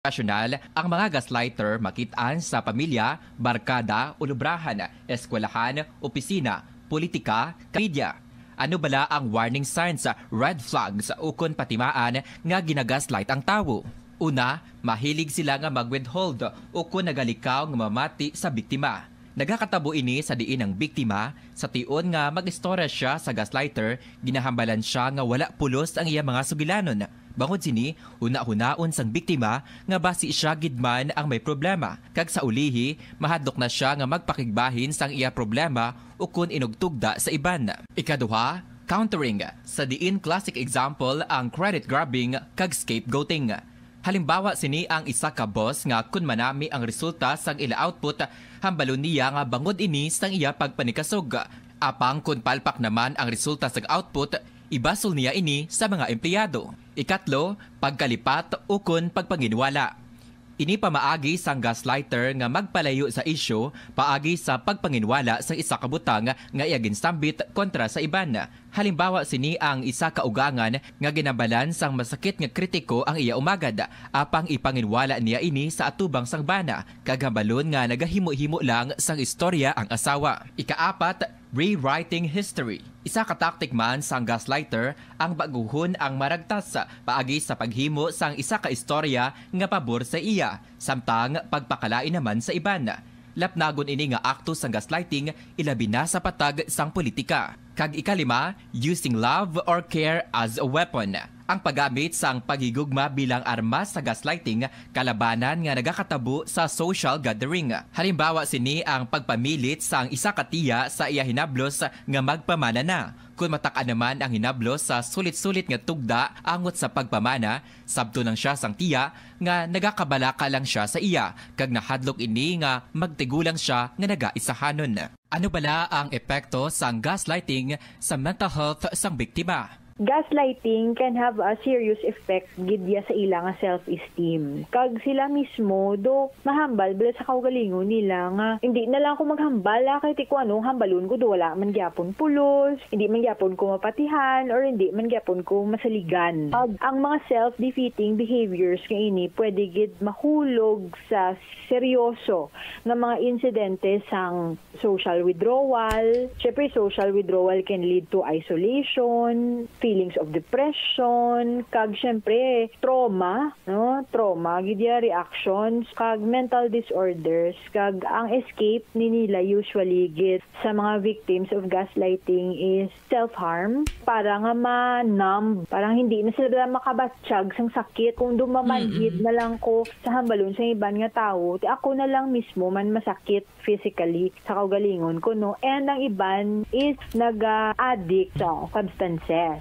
Nasyonal, ang mga gaslighter makitaan sa pamilya, barkada, ulubrahan, eskwelahan, opisina, politika, media. Ano bala ang warning signs, red flags ukon patimaan nga ginagaslight ang tawo? Una, mahilig sila nga mag-withhold ukon nagalikaw nga mamati sa biktima. Nagakatabo ini sa diin ng biktima, sa tion nga mag-istorya siya sa gaslighter, ginahambalan siya nga wala pulos ang iya mga sugilanon. Bangod sini, una-hunaon sang biktima nga basi siya gidman ang may problema. Kag sa ulihi, mahadlok na siya nga magpakigbahin sang iya problema ukon inugtugda sa iban. Ikaduha, countering. Sa diin classic example ang credit grabbing kag scapegoating. Halimbawa sini ang isa ka boss nga kun manami ang resulta sang ila output, hambalon niya nga bangod ini sang iya pagpanikasog. Apang kun palpak naman ang resulta sang output, ibasol niya ini sa mga empleyado. Ikatlo, pagkalipat ukon pagpanginwala. Ini pamaagi sang gaslighter nga magpalayo sa isyu paagi sa pagpanginwala sa isa ka butang nga iya ginsambit kontra sa iban. Halimbawa sini ang isa ka ugangan nga ginabalan sang masakit nga kritiko ang iya umagad, apang ipanginwala niya ini sa atubang sang bana, kag hambalon nga nagahimo-himo lang sang istorya ang asawa. Ikaapat, rewriting history. Isa ka taktik man sang gaslighter ang baguhon ang maragtas paagi sa paghimo sang isa ka istorya nga pabor sa iya, samtang pagpakalain naman sa iban. Lapnagon ini nga akto sang gaslighting ilabi na sa patag sang politika. Kag ikalima, using love or care as a weapon. Ang paggamit sang paghigugma bilang armas sa gaslighting kalabanan nga nagakatabo sa social gathering. Halimbawa sini ang pagpamilit sang isa ka tiya sa iya hinablos nga magpamana na. Kung matakaan naman ang hinablos sa sulit-sulit nga tugda angot sa pagpamana, sabto nang siya sang tiya nga nagakabalaka lang siya sa iya, kag nahadlok ini nga magtigulang siya nga nagaisahanon. Ano bala ang epekto sang gaslighting sa mental health sang biktima? Gaslighting can have a serious effect gidya sa ilang self-esteem. Kag sila mismo do mahambal bila sa kaugalingon nila nga hindi na lang ako maghambal kay ti ko anong hambalon ko do wala man gyapon pulos, hindi man gyapon ko mapatihan or hindi man gyapon ko masaligan. Ang mga self-defeating behaviors kay ini pwede gid mahulog sa seryoso nga mga insidente sang social withdrawal. Syempre social withdrawal can lead to isolation, feelings of depression, kag syempre trauma, no? Trauma, gidya reactions, kag mental disorders, kag ang escape ni nila usually git sa mga victims of gaslighting is self-harm, para nga ma-numb, parang hindi na sila makabatsyag sang sakit. Kung dumamanhid na lang ko sa hambalon sa iban nga tao, ti ako na lang mismo man masakit physically sa kaugalingon ko, no? And ang iban is nag-addict sa substances.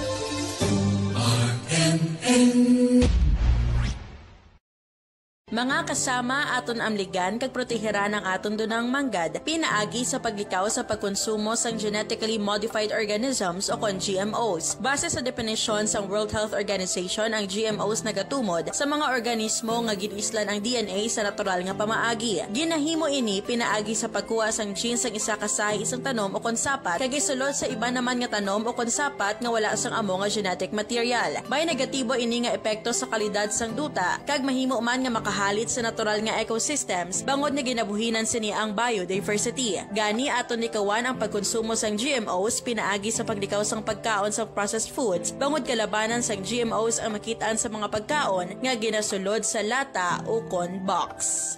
Mga kasama aton amligan kag proteheran ang aton dunang manggad pinaagi sa paglikaw sa pagkonsumo sang genetically modified organisms o kon GMOs. Base sa definisyon sang World Health Organization, ang GMOs nagatumod sa mga organismo nga ginislan ang DNA sa natural nga pamaagi. Ginahimo ini pinaagi sa pagkuha sang genes sang isa ka sahi isang tanom o kon sapat kag isulod sa iba naman nga tanom o kon sapat nga wala sang amo nga genetic material. May negatibo ini nga epekto sa kalidad sang duta kag mahimo man nga halit sa natural nga ecosystems bangod nga ginabuhinan sini ang biodiversity. Gani aton nikawan ang pagkonsumo sang GMOs pinaagi sa paglikaw sang pagkaon sa processed foods bangod kalabanan sang GMOs ang makitaan sa mga pagkaon nga ginasulod sa lata o kon box.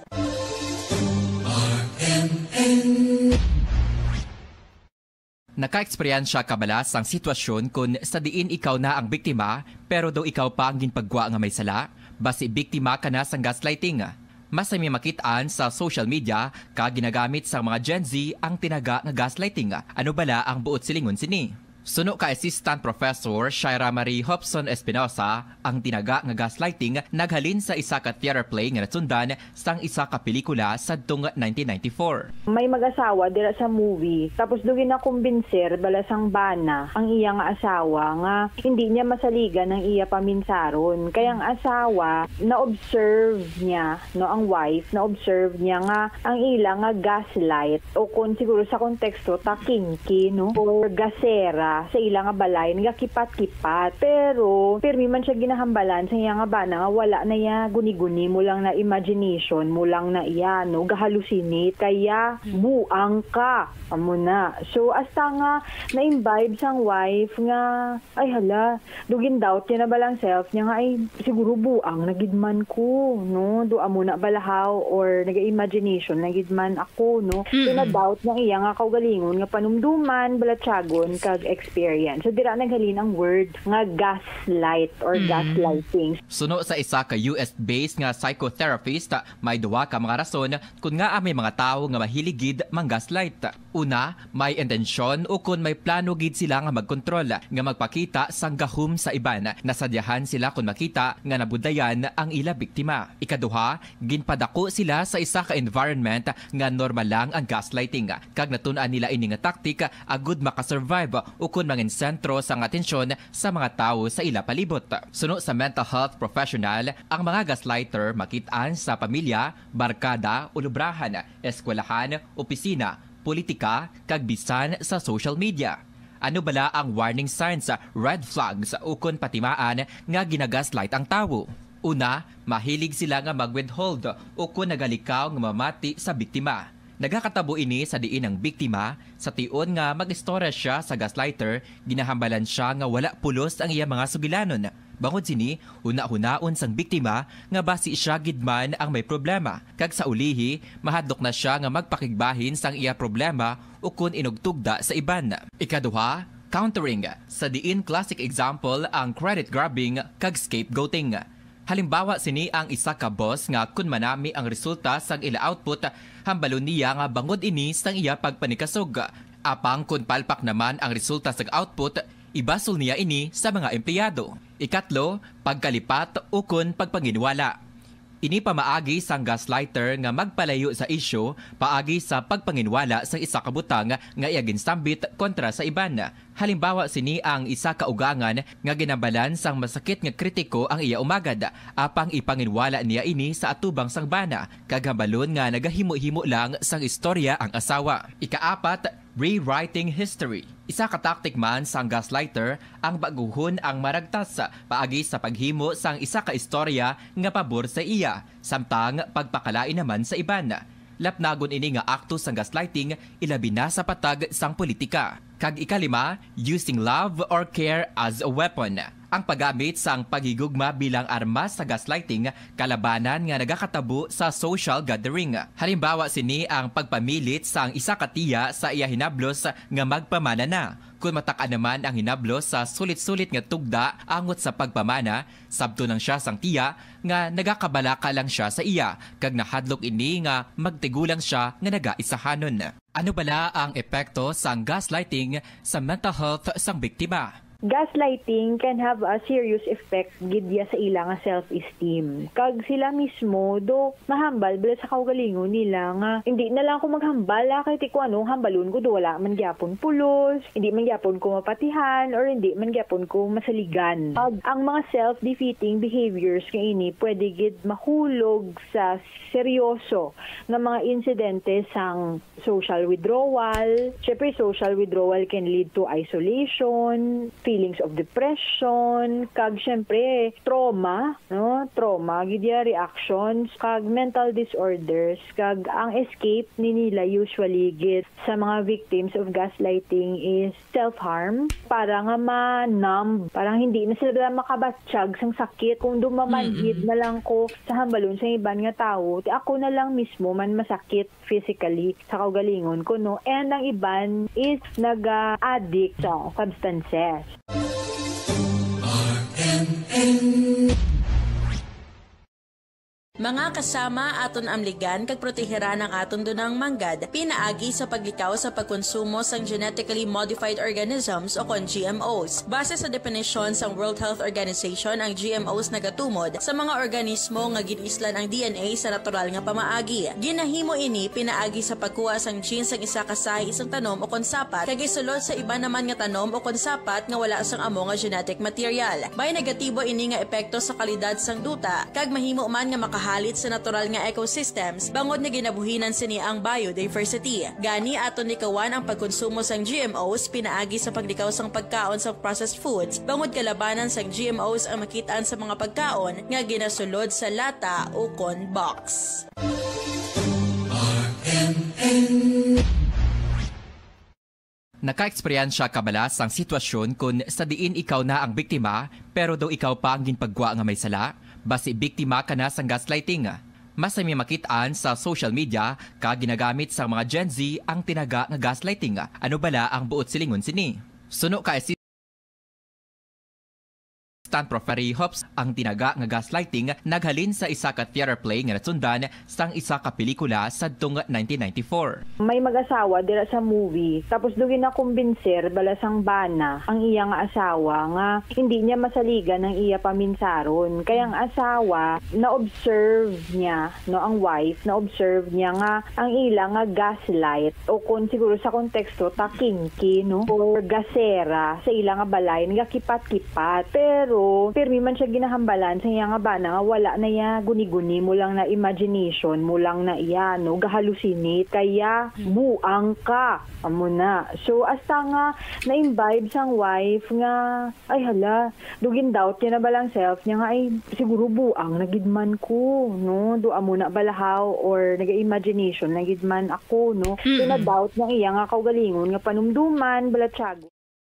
Naka-eksperyensya ka bala sang sitwasyon kung sa diin ikaw na ang biktima pero daw ikaw pa ang ginpagwa nga may sala? Basi biktima ka na sang gaslighting. Mas may makitaan sa social media ka ginagamit sa mga Gen Z ang tinaga nga gaslighting. Ano bala ang buot silingon sini? Suno ka Assistant Professor Shaira Marie Hobson Espinosa, ang tinaga nga gaslighting naghalin sa isa ka theater play nga natsundan sang isa ka pelikula sadtong 1994. May mag-asawa dira sa movie, tapos dugin na kumbinser bala sang bana ang iya nga asawa nga hindi niya masaligan ang iya paminsaron. Kaya ang asawa na-observe niya, no, ang wife na-observe niya nga ang ila nga gaslight o kung siguro sa konteksto ta kinky, no, or gasera siya sa ilang nga balay nga kipat-kipat. Pero pirmi man siya ginahambalan sa iya nga bana nga wala na iya guni-guni mo lang na imagination mo lang na iya no gahalusinate kaya buang ka amo na. So hasta nga na-imbibe sang wife nga ay hala dugin doubt niya na balang self niya nga ay siguro buang nagidman ko no do amo na balahaw or naga-imagination nagidman ako no. So na-doubt niya iya nga kaugalingon nga panumduman balatsagon kag experience. So dira naghalin ang word nga gaslight or gaslighting. Suno sa isa ka US-based nga psychotherapist, may duwa ka mga rason kung nga may mga tao nga mahiligid mang-gaslight. Una, may intensyon o kung may plano gid sila nga magkontrol, nga magpakita sang gahum sa iban. Nasadyahan sila kung makita nga nabudayan ang ila biktima. Ikaduha, ginpadako sila sa isa ka environment nga normal lang ang gaslighting. Kag natun-an nila ini nga taktik agud makasurvive o kung mangin sentro sang atensyon sa mga tao sa ila palibot. Suno sa mental health professional, ang mga gaslighter makitaan sa pamilya, barkada, ulubrahan, eskwelahan, opisina, politika, kag bisan sa social media. Ano bala ang warning signs, red flags o kung patimaan nga ginagaslight ang tao? Una, mahilig sila nga mag-withhold o kung nagalikaw nga mamati sa biktima. Nagakatabo ini sa diin ang biktima sa tion nga mag-istorya siya sa gaslighter, ginahambalan siya nga wala pulos ang iya mga sugilanon. Bangod sini, una-hunaon sang biktima nga basi siya gidman ang may problema. Kag sa ulihi, mahadlok na siya nga magpakigbahin sang iya problema o kun inugtugda sa iban. Ikaduha, countering. Sa diin classic example ang credit grabbing kag scapegoating. Halimbawa sini ang isa ka boss nga kun manami ang resulta sang ila output, hambalon niya nga bangod ini sang iya pagpanikasog. Apang kun palpak naman ang resulta sang output, ibasol niya ini sa mga empleyado. Ikatlo, pagkalipat o kun pagpanginwala. Ini pamaagi sang gaslighter nga magpalayo sa isyu paagi sa pagpanginwala sa isa ka butang nga iya ginsambit kontra sa iban. Halimbawa sini ang isa ka ugangan nga ginabalan sang masakit nga kritiko ang iya umagad, apang ipanginwala niya ini sa atubang sang bana, kaghambalon nga nagahimo-himo lang sang istorya ang asawa. Ikaapat, rewriting history. Isa ka taktik man sang gaslighter ang baguhon ang maragtas paagi sa paghimo sang isa ka istorya nga pabor sa iya, samtang pagpakalain naman sa iban. Lapnagon ini nga akto sang gaslighting ilabi na sa patag sang politika. Kag ikalima, using love or care as a weapon. Ang paggamit sang paghigugma bilang armas sa gaslighting kalabanan nga nagakatabo sa social gathering. Halimbawa sini ang pagpamilit sang isa ka tiya sa iya hinablos nga magpamana na. Kung mataka naman ang hinablos sa sulit-sulit nga tugda angot sa pagpamana, sabto nang siya sang tiya nga nagakabalaka lang siya sa iya, kag nahadlok ini nga magtigulang siya nga nagaisahanon. Ano bala ang epekto sang gaslighting sa mental health sang biktima? Gaslighting can have a serious effect gidya sa ilang nga self-esteem. Kag sila mismo do mahambal bala sa kaugalingon nila nga hindi na lang ako maghambal kay ti ko anong hambalon ko do wala man gyapon pulos, hindi man gyapon ko mapatihan or hindi man gyapon ko masaligan. Pag ang mga self-defeating behaviors nga ini pwede gid mahulog sa seryoso nga mga insidente sang social withdrawal. Syempre social withdrawal can lead to isolation, feelings of depression, kag syempre trauma, no? Trauma, gidya reactions, kag mental disorders, kag ang escape ni nila usually git sa mga victims of gaslighting is self-harm. Para nga ma-numb, parang hindi na sila makabatsyag sang sakit. Kung dumamanhid na lang ko sa hambalon sa ibang nga tao, ako na lang mismo man masakit physically sa kaugalingon ko, no? And ang iban is nag-addict sa substances. Mga kasama aton amligan kag proteheran ang aton dunang manggad pinaagi sa paglikaw sa pagkonsumo sang genetically modified organisms o kon GMOs. Base sa definisyon sang World Health Organization, ang GMOs nagatumod sa mga organismo nga ginislan ang DNA sa natural nga pamaagi. Ginahimo ini pinaagi sa pagkuha sang genes sang isa ka sahi isang tanom o kon sapat kag isulod sa iba naman nga tanom o kon sapat nga wala sang amo nga genetic material. May negatibo ini nga epekto sa kalidad sang duta kag mahimo man nga nagahalit sa natural nga ecosystems bangod nga ginabuhinan sini ang biodiversity. Gani aton nikawan ang pagkonsumo sang GMOs pinaagi sa pagdikaw sang pagkaon sa processed foods bangod kalabanan sang GMOs ang makitaan sa mga pagkaon nga ginasulod sa lata o kon box. Naka-eksperyensya ka bala sang sitwasyon kung sa diin ikaw na ang biktima pero daw ikaw pa ang ginpagwa nga may sala? Basi biktima ka na sang gaslighting. Mas may makitaan sa social media ka ginagamit sa mga Gen Z ang tinaga nga gaslighting. Ano bala ang buot silingon sini? Suno ka Prof. Ferry Hops ang tinaga nga gaslighting naghalin sa isa ka theater play nga natsundan sang isa ka pelikula sadtong 1994. May mag-asawa dira sa movie, tapos dugin na kumbinser bala sang bana ang iya nga asawa nga hindi niya masaligan ng iya paminsaron. Kaya ang asawa na-observe niya, no, ang wife na-observe niya nga ang ila nga gaslight o kung siguro sa konteksto takingki, no, or gasera sa ila nga balay nga kipat-kipat. Pero pirmi man siya ginahambalan sa iya nga bana nga wala na iya guni-guni mo lang na imagination mo lang na iya, no, gahalusinate kaya buang ka amo na. So hasta nga na-imbibe sang wife nga ay hala dugin doubt niya na balang self niya nga ay siguro buang nagidman ko, no, do amo na balahaw or naga-imagination nagidman ako, no. So na doubt niya iya nga kaugalingon nga panumduman balatsago.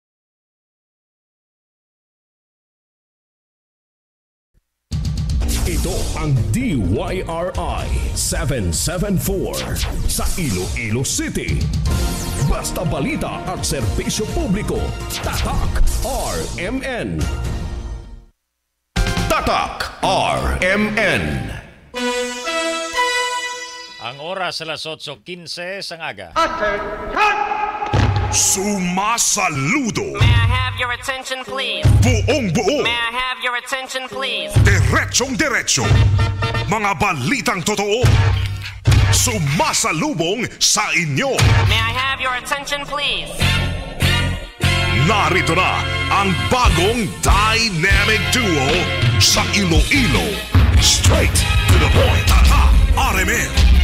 Ito ang DYRI 774 sa Iloilo City. Basta balita at serbisyo publiko. Tatak RMN. Tatak RMN. Ang oras alas 8:15 sang aga. Sumasaludo. May I have your attention, please? Buong buo. May I have your attention, please? Diretsong diretso. Mga balitang totoo. Sumasalubong sa inyo. May I have your attention, please? Narito na ang bagong dynamic duo sa Iloilo. Straight to the point. Tatak RMN.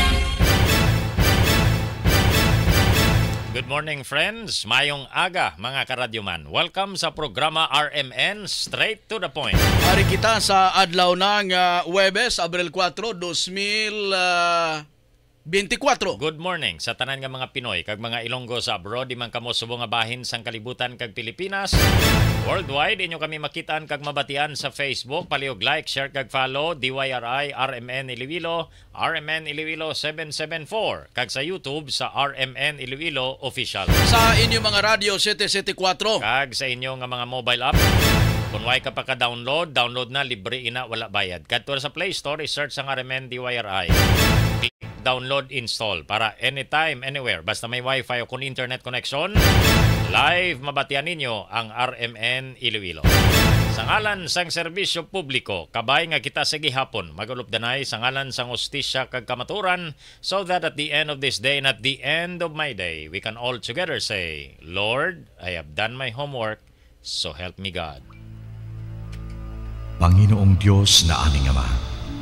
Good morning, friends. Mayong aga, mga karadyoman. Welcome sa programa RMN Straight to the Point. Ari kita sa adlaw ng Huwebes, Abril 4, 2024. Good morning sa tanan nga mga Pinoy kag mga Ilonggo sa abroad di man kamo subong nga bahin sang kalibutan kag Pilipinas. Worldwide inyo kami makitaan kag mabatian sa Facebook, paliog like, share kag follow DYRI RMN Iloilo, RMN Iloilo 774 kag sa YouTube sa RMN Iloilo Official. Sa inyo mga radio 774 kag sa inyo nga mga mobile app. Kung way ka pa ka-download, download na, libre ina, wala bayad. Kadto sa Play Store, i-search ang RMN DYRI. Click download, install para anytime, anywhere. Basta may wifi o kung internet connection, live mabatian ninyo ang RMN Iloilo. Sa ngalan sang serbisyo publiko, kabay nga kita sa gihapon, magulupdanay sa ngalan sang hustisya kag kamaturan, so that at the end of this day and at the end of my day, we can all together say, Lord, I have done my homework, so help me God. Panginoong Diyos na aming Ama,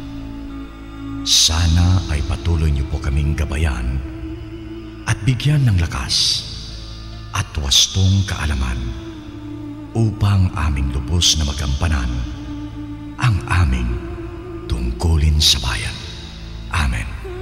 sana ay patuloy niyo po kaming gabayan at bigyan ng lakas at wastong kaalaman upang aming lubos na magampanan ang aming tungkulin sa bayan. Amen.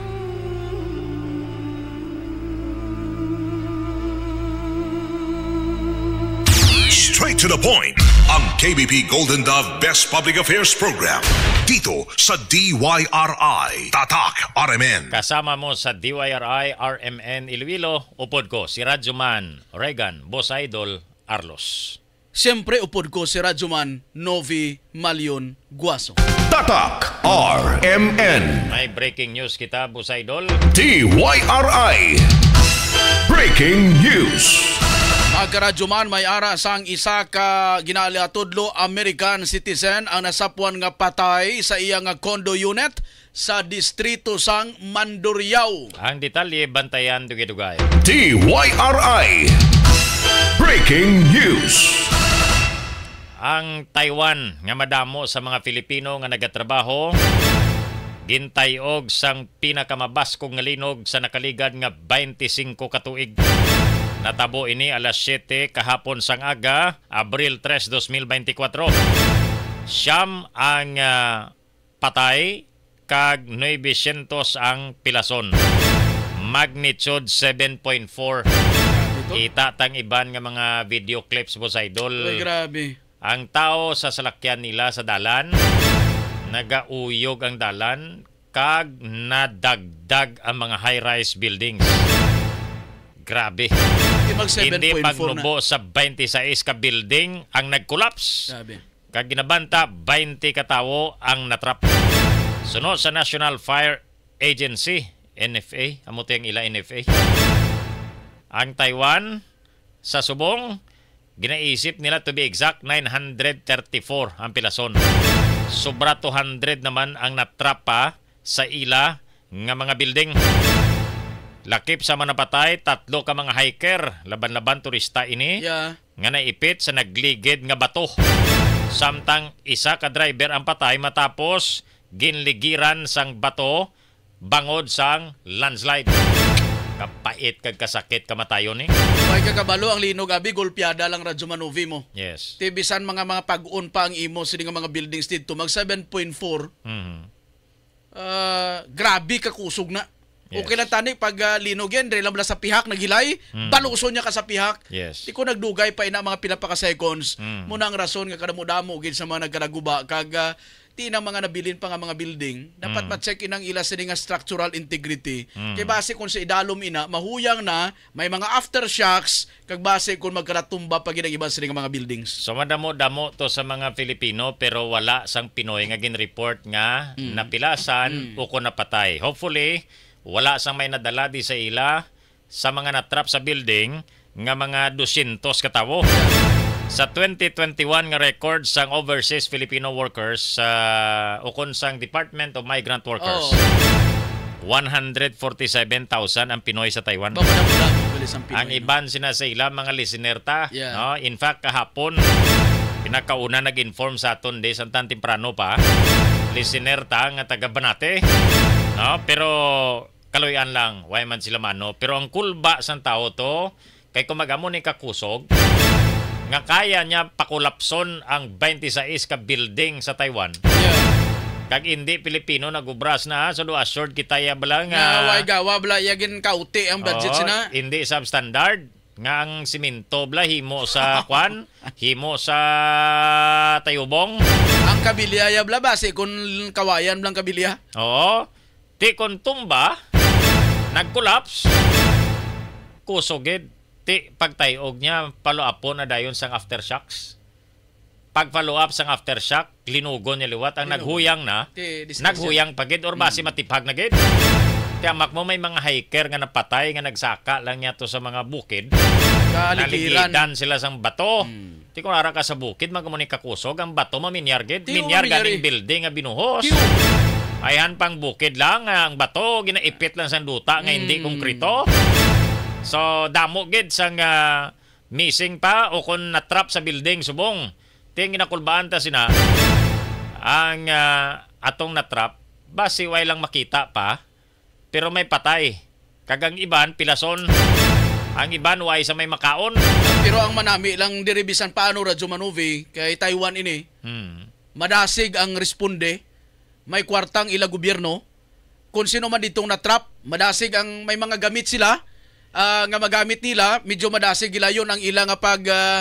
Straight to the point. Ang KBP Golden Dove Best Public Affairs Program. Dito sa DYRI. Tatak RMN. Kasama mo sa DYRI RMN Iloilo, upod ko si Radyoman Regan, Boss Idol Arlos. Siyempre upod ko si Radyoman Novi Malion Guaso. Tatak RMN. May breaking news kita, Boss Idol. DYRI. Breaking News. Mga karadyoman, may ara sang isa ka ginaliatudlo American citizen ang nasapuan nga patay sa iyang condo unit sa distrito sang Mandurriao. Ang detalye, bantayan dugay-dugay. DYRI. Breaking News. Ang Taiwan nga madamo sa mga Filipino nga nagatrabaho gintayog sang pinakamabaskong nga linog sa nakaligad nga 25 ka tuig. Natabo ini alas 7 kahapon sang aga, Abril 3, 2024. Siyam ang patay kag 900 ang pilason. Magnitude 7.4. Kita tang iban nga mga video clips po sa idol. Ay, grabe. Ang tao sa salakyan nila sa dalan, nagauyog ang dalan, kag nadagdag ang mga high-rise buildings. Grabe. Hindi pagnubo sa 26 ka building ang nag-collapse. Grabe. Kag ginabanta, 20 ka tawo ang natrap. Sunod sa National Fire Agency, NFA, amo tayong ila NFA. Ang Taiwan, sa subong, ginaisip nila to be exact 934 ang pilason. Sobra 200 naman ang natrapa sa ila nga mga building. Lakip sa manapatay, 3 ka mga hiker, laban-laban turista ini, nga naipit sa nagligid nga bato. Samtang isa ka driver ang patay matapos ginligiran sang bato bangod sang landslide. Kapait kag kasakit kamatayon ni. May kakabalo ang linog abi golpeada lang radyo manuvi mo. Yes. Tibisan mga pag-un pa ang imo sini nga mga buildings dito mag 7.4. Grabe ka kusog na. Yes. Okay lang tani pag linog yan, dahil lang sa pihak nagilay, baluso niya ka sa pihak. Yes. Di ko nagdugay pa ina mga pila pa ka seconds. Muna ang rason nga kadamo-damo gid sa mga nagkaraguba kag ti na mga nabilin pa nga mga building, dapat ma-check inang ila sini nga structural integrity. Kay base kung sa idalom ina, mahuyang na, may mga aftershocks, kag base kung magkaratumba pag iba sini nga mga buildings. So madamo-damo to sa mga Filipino pero wala sang Pinoy nga gin-report nga napilasan o kung napatay. Hopefully, wala sang may nadala di sa ila sa mga natrap sa building nga mga 200 katawo. Sa 2021 nga record sang overseas Filipino workers sa ukon sang Department of Migrant Workers. 147,000 ang Pinoy sa Taiwan. Ang iban sina sa ila mga listener ta. No? In fact, kahapon, pinakauna nag-inform sa aton de santan temprano pa. Listener ta nga taga Banate. No? Pero kaloyan lang, way man sila mano. Pero ang kulba sang tao to, kay kumagamo ni kakusog, nga kaya niya pakulapson ang 26 ka building sa Taiwan. Kag hindi Pilipino nagubras na so do assured kita ya bala nga way gawa bala yagin kauti ang budget sina. Hindi substandard nga ang simento bala himo sa kwan, himo sa tayubong. Ang kabilya ya bala base kun kawayan blang kabilya. Oo. Ti kon tumba nag-collapse. Kusogid. Ti pagtayog niya follow up po na dayon sang aftershocks. Pag follow up sang aftershock, linugon niya liwat ang naghuyang na. Naghuyang pagid or base matipag na gid. Ti amak mo may mga hiker nga napatay nga nagsaka lang niya to sa mga bukid. Naligiran sila sang bato. Ti kung ara ka sa bukid magmuni ka kusog ang bato maminyar gid. Minyar ganing building nga binuhos. Ayan pang bukid lang ang bato ginaipit lang sa duta nga hindi konkreto. So, damo gid sang missing pa o kung natrap sa building subong. Ting ginakulbaan ta sina ang atong natrap base way lang makita pa pero may patay. Kagang iban pilason. Ang iban way sa may makaon. Pero ang manami lang diribisan paano radyo manuvi kay Taiwan ini. Madasig ang responde. May kwartang ila gobyerno. Kung sino man ditong natrap, madasig ang may mga gamit sila. Nga magamit nila, medyo madasig gila yun ang ilang pag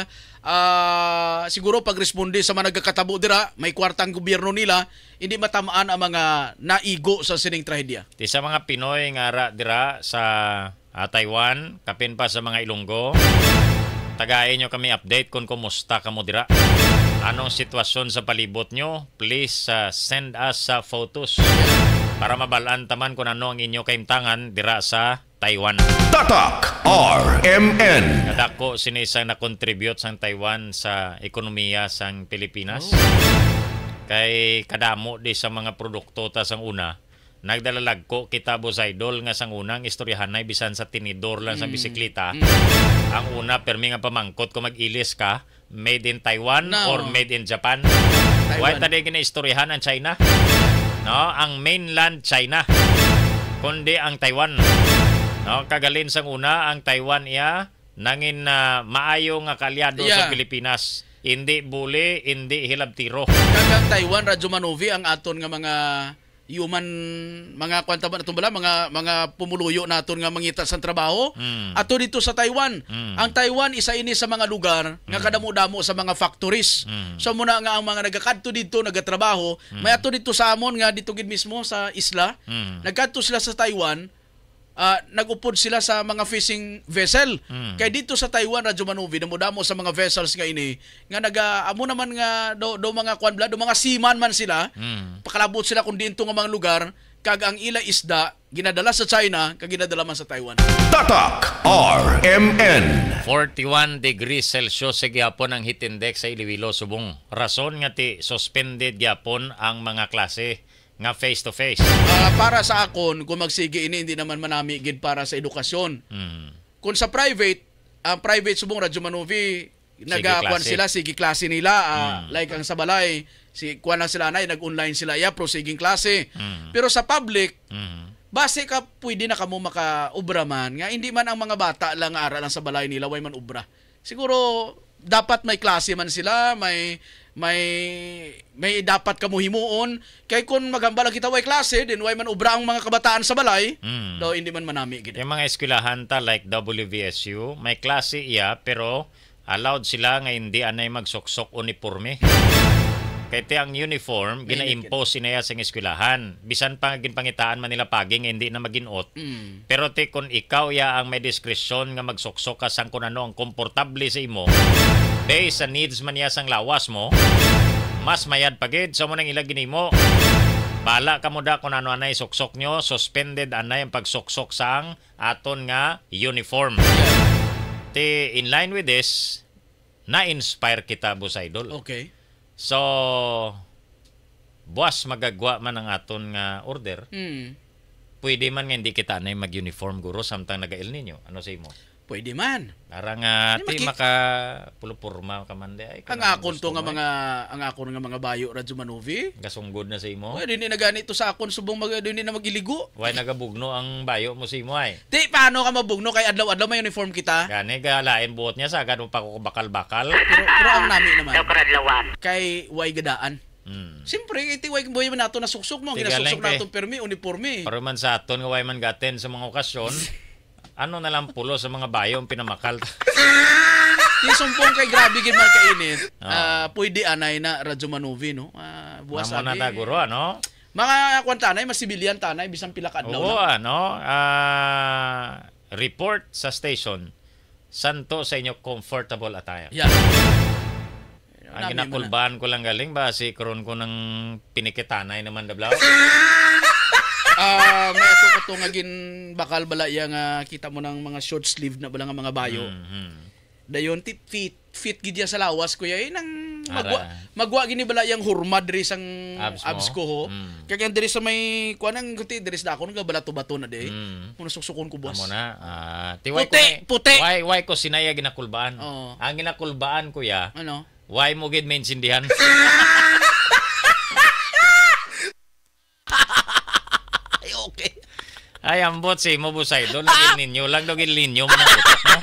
siguro pagresponde sa mga nagkakatabo dira, may kwartang gobyerno nila, hindi matamaan ang mga naigo sa sining trahedya. Di sa mga Pinoy nga ra dira sa Taiwan, kapin pa sa mga Ilonggo, tagayin nyo kami update kung kumusta kamo dira. Anong sitwasyon sa palibot nyo? Please send us photos para mabalaan taman kung ano ang inyo kaimtangan dira sa Taiwan. Tatak RMN. Kadako sinisang na-contribute sang Taiwan sa ekonomiya sang Pilipinas. Kay kadamo di sa mga produkto ta sang una. Nagdalalag ko kita Boss Idol nga sang unang istoryahanay bisan sa tinidor lang sa bisikleta. Ang una permi nga pamangkot ko mag-ilis ka made in Taiwan or made in Japan. Why tadi gina istoryahan ang China? no, ang mainland China kundi ang Taiwan. No, kagalin sang una ang Taiwan iya nangin maayo nga kalyado sa Pilipinas. Hindi buli, hindi hilab tiro. Kagang Taiwan, Radyo Manovi, ang aton nga mga human, mga kwanta ba naton bala, mga pumuluyo naton nga mangita sa trabaho. Ato dito sa Taiwan. Ang Taiwan, isa ini sa mga lugar nga kadamo-damo sa mga factories. So muna nga ang mga nagakadto dito, nagatrabaho, may ato dito sa amon nga dito gid mismo sa isla. Nagkadto sila sa Taiwan, nagupod sila sa mga fishing vessel. Kay dito sa Taiwan, Radyo Manovi, damo sa mga vessels nga ini nga amo naman nga do mga kwanbla, do mga seaman man sila. Pakalabot sila kung diinto nga mga lugar kag ang ila isda ginadala sa China kag ginadala man sa Taiwan. Tatak RMN. 41 degrees Celsius sa gyapon ang heat index sa Iloilo, Subong. Rason nga ti suspended gyapon ang mga klase nga face to face. Para sa akon, kung magsige ini hindi naman manami gid para sa edukasyon. Kung sa private, ang private Subong Radyo Manovi, nagakuan sila sige klase nila, like ang sa balay, si kuan lang sila nag-online sila pro siging klase. Pero sa public, base ka pwede na kamo maka-ubra man nga hindi man ang mga bata lang aral lang sa balay nila way man ubra. Siguro dapat may klase man sila, may dapat kamo himuon kay kun magambala kita way klase din way man ubra ang mga kabataan sa balay daw hindi man manami gid. Yung mga eskwelahan ta like WVSU may klase iya pero allowed sila nga hindi anay magsuksok uniforme. Kay ti ang uniform gina-impose sinaya sa eskwelahan bisan pa ginpangitaan man nila paging hindi na maginuot. Pero ti kun ikaw ya ang may diskresyon nga magsuksok ka sang kun ano ang komportable sa imo based sa needs man ya sang lawas mo, mas mayad pagid sa mo nang ilag ginimo. Bala ka mo da kung ano anay suksok nyo, suspended anay ang pagsuksok sang aton nga uniform. Ti in line with this, na-inspire kita, Boss Idol. Okay. So, buwas magagwa man ang aton nga order, pwede man nga hindi kita anay mag-uniform guro samtang nag-El Nino. Ano sa imo? Pwede man. Para nga ti maka pulupurma ka man ay. Ang akon to nga mga bayo Radyo Manovi. Gasunggod na sa imo. Pwede ni nagani to sa akon subong din na magiligo. Way nagabugno ang bayo mo sa imo ay. Di paano ka mabugno kay adlaw-adlaw may uniform kita? Gani galain buot niya sa ganun pa ko bakal-bakal. Pero ang nami naman. Kay way gadaan. Siyempre, iti way boy man nato nasuksok mo, ginasuksok nato permi uniforme. Pero man sa aton nga way man gaten sa mga okasyon. Ano na lang pulo sa mga bayong pinamakal. Di sumpong kay grabe gid man kainit. Pwede anay na Radyo Manovi no. Buwas na taguro ano. Mga kwantanay mas sibilyan tanay bisan pila ka adlaw. Oo ano. Report sa station. Santo sa inyo comfortable attire. Yeah. Ang ginakulbaan ko lang galing ba si karon ko ng pinikitanay naman dablaw. May ato ko to nga gin bakal bala nga kita mo ng mga short sleeve na bala nga mga bayo. Dayon ti fit gid ya sa lawas kuya nang magwa gini bala yang hurma diri sang abs ko ho. Kaya diri sa may kuanang guti diri sa ako nga balato-bato na di. Kuno suksukon ko boss. Amo na. Tiway puti. Why ko sinaya ginakulbaan. Ang ginakulbaan kuya. Ano? Why mo gid maintindihan? Okay. Ay, ambot si mo Busay. Doon lagin ninyo. Lang lagin ninyo mo ng utak mo.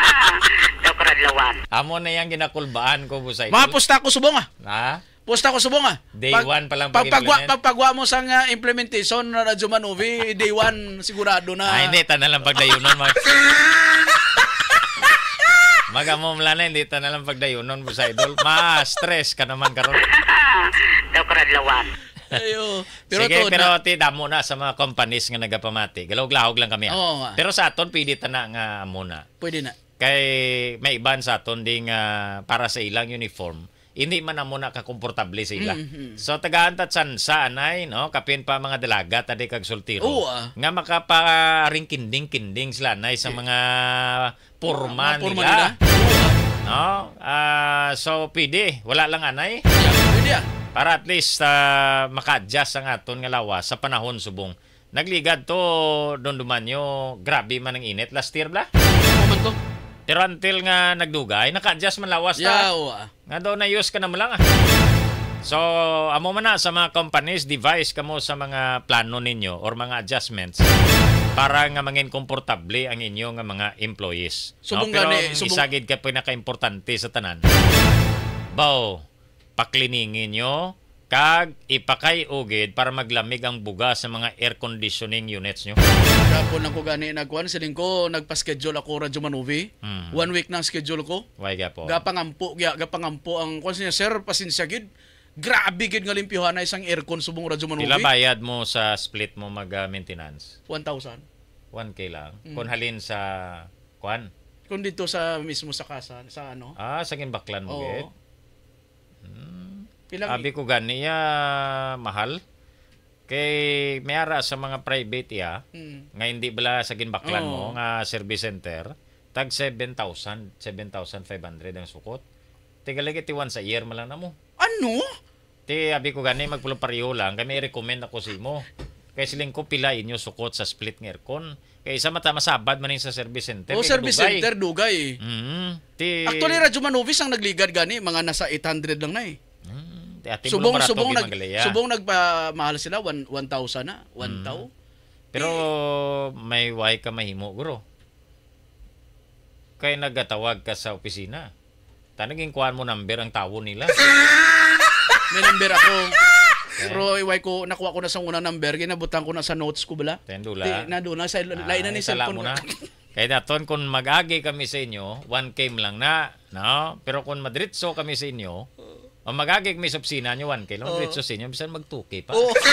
Amo na yung ginakulbaan ko, Busay. Mga pusta ko subong Ha? Pusta ko subong Day 1 pa lang pag-implement. Pagpagwa mo sa implementation na Radyo Manovi, day 1 sigurado na. Ay, hindi. Ta na lang pagdayunon. Magamom lang na, hindi ta na lang pagdayunon, Busay. Ma-stress ka naman karon. Ayo. Sige, pero damo na sa mga companies nga nagapamati. Galog-lahog lang kami. Pero sa aton pwede ta na nga muna. Pwede na. Kay may iban sa aton ding para sa ilang uniform. Hindi man na muna ka-komportable sa ila. So tagahantat sa anay, no, kapin pa mga dalaga tadi kag sultiro. Nga makaparing kinding-kinding sila anay sa mga porma nila. No? So pwede, wala lang anay. Pwede para at least maka-adjust ang aton nga lawas sa panahon subong. Nagligad to doon dumanyo, grabe man ang init last year bla. Moment to. Pero until nga nagdugay, naka-adjust man lawas ta. Nga daw na use ka na mo lang So, amo man na sa mga companies, device kamo sa mga plano ninyo or mga adjustments para nga mangin komportable ang inyo nga mga employees. Subong Pero gani, isagid ka pinaka-importante sa tanan. Baw, pakliningin nyo, kag ipakay-ugid para maglamig ang buga sa mga air conditioning units nyo. Kapon lang ko gani nagkuhan. Siling ko, nagpa-schedule ako Radyo Manuvi. 1 week na ang schedule ko. Why ka po? Gapangampo ang kung siya, sir, pasensya gid. Grabe gid nga limpyuhan na isang aircon subong Radyo Manuvi. Pila bayad mo sa split mo mag-maintenance? 1,000. 1K lang. Kung halin sa kuan? Kung dito sa mismo sa kasa, sa ano? Sa ginbaklan mo, gid. Abi ko ganiya mahal. Kay mayara sa mga private nga hindi bala sa ginbaklan mo nga service center, tag 7,500 ang sukot. Tigalagi ti once a year malang na mo. Ano? Ti abi ko gani magpulupariyo lang, kay may recommend ako sa imo. Kay siling ko pila inyo sukot sa split ng aircon. Kay isa mata masabad man sa service center. Service center dugay. Actually Radyo Manuvis ang nagligad gani mga nasa 800 lang na eh. Subong nagpamahal sila 1,000 na, 1,000. Pero may way ka mahimo guro. Kay nagatawag ka sa opisina. Tanaging kuhan mo number ang tawo nila. May number ako. Pero iway ko, nakuha ko na sa unang number, ginabutan ko na sa notes ko bala. Tendula. Naduna sa lain na ni cellphone ko. Kaya daton kung mag-agi kami sa inyo, 1K lang na, no? Pero kung madritso kami sa inyo, o mag-agi kami sa opisina nyo, 1K lang, madritso sa inyo, bisan mag-2K pa.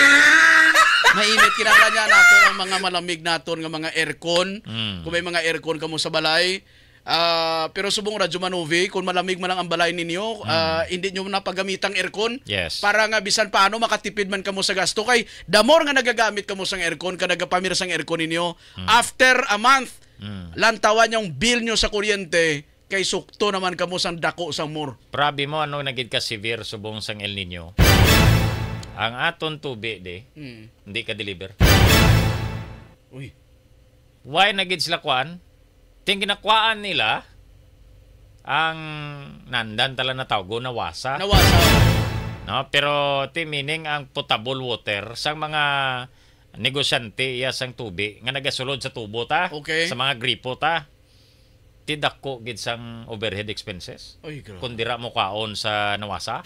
Mainit, kinakanya natin ang mga malamig natin ng mga aircon. Kung may mga aircon kamo sa balay. Pero subong Radyo Manuvi, kung malamig man lang ang balay ninyo, hindi nyo napagamitang aircon. Yes. Para nga bisan paano makatipid man kamo sa gasto. Kay the more nga nagagamit kamo sa aircon, ka nagapamira sa aircon ninyo, after a month, lantawan yung bill nyo sa kuryente, kay sukto naman kamo sang dako sang mur. Prabi mo ano nagid ka severe subong sang El Nino. Ang aton tubig hindi ka deliver. Uy. Why nagid sila kuan? Ting ginakwaan nila ang nandan tala na tawgo na wasa. No, pero meaning ang potable water sang mga negosyante iya sang tubig nga nagasulod sa tubo ta, sa mga gripo ta. Tidakko gid sang overhead expenses. Kung dira mo kaon sa nawasa.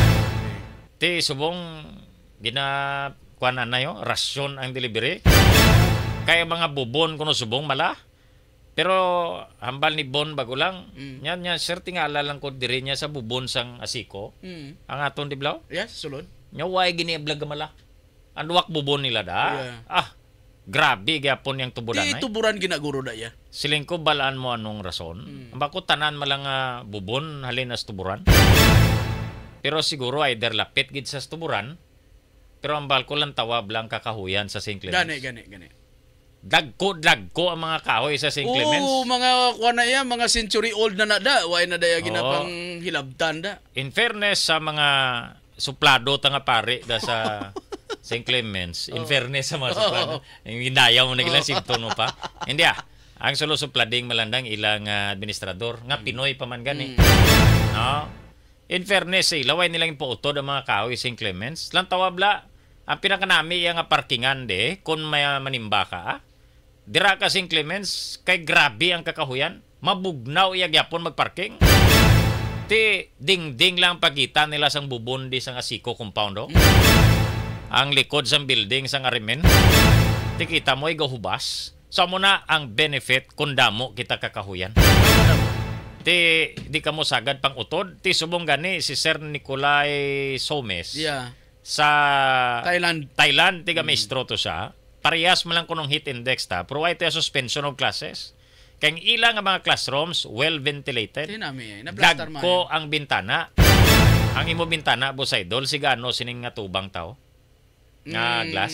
Ti subong kuanan na yo, rasyon ang delivery. Kaya mga bubon kuno subong mala. Pero hambal ni Bon bago lang. Yan sir tingala lang ko diri niya sa bubon sang asiko. Ang aton diblaw? Yes, sulod. Nya way gini blag mala. Anduak bubon nila da. Grabe gyapon yang tuburan ay. Di tuburan ginaguro da ya. Siling ko balaan mo anong rason. Bako tanan malang bubon halin as tuburan. Pero siguro either lapit gid sa tuburan. Pero ang balko lang tawab lang kakahuyan sa St. Clements. Gani. Dagko ang mga kahoy sa St. Clements. Mga kuana ya, mga century old na nada, way na daya ginapang hilabtan da. In fairness sa mga suplado tanga pare da sa St. Clements, in fairness sa mga suplado, hindayaw mo na ilang simpton mo pa. Hindi ang solo suplading malandang ilang administrador, nga Pinoy pa man gani. No? In fairness, laway nilang ipuutod ang mga kahoy St. Clements. Lang tawabla, ang pinakanami yung parkingan kung may manimba ka, dira ka St. Clements, kay grabe ang kakahuyan, mabugnaw iyagyapon magparking. Ti ding-ding lang pagkita nila sang bubon di sang asiko compound. Ang likod sang building sang arimen. Ti kita mo igahubas. So mo na ang benefit kung damo kita kakahuyan. Ti di ka mo sagad pang utod. Ti subong gani si Sir Nicolay Somes. Sa Thailand tiga maestro to siya. Parehas man lang kunong heat index ta. Provide tayo suspension of classes. Kaya ilang ang mga classrooms well ventilated. Dagko ang bintana. Ang imo bintana busay dol sigano sining nga tubang tao. Nga glass.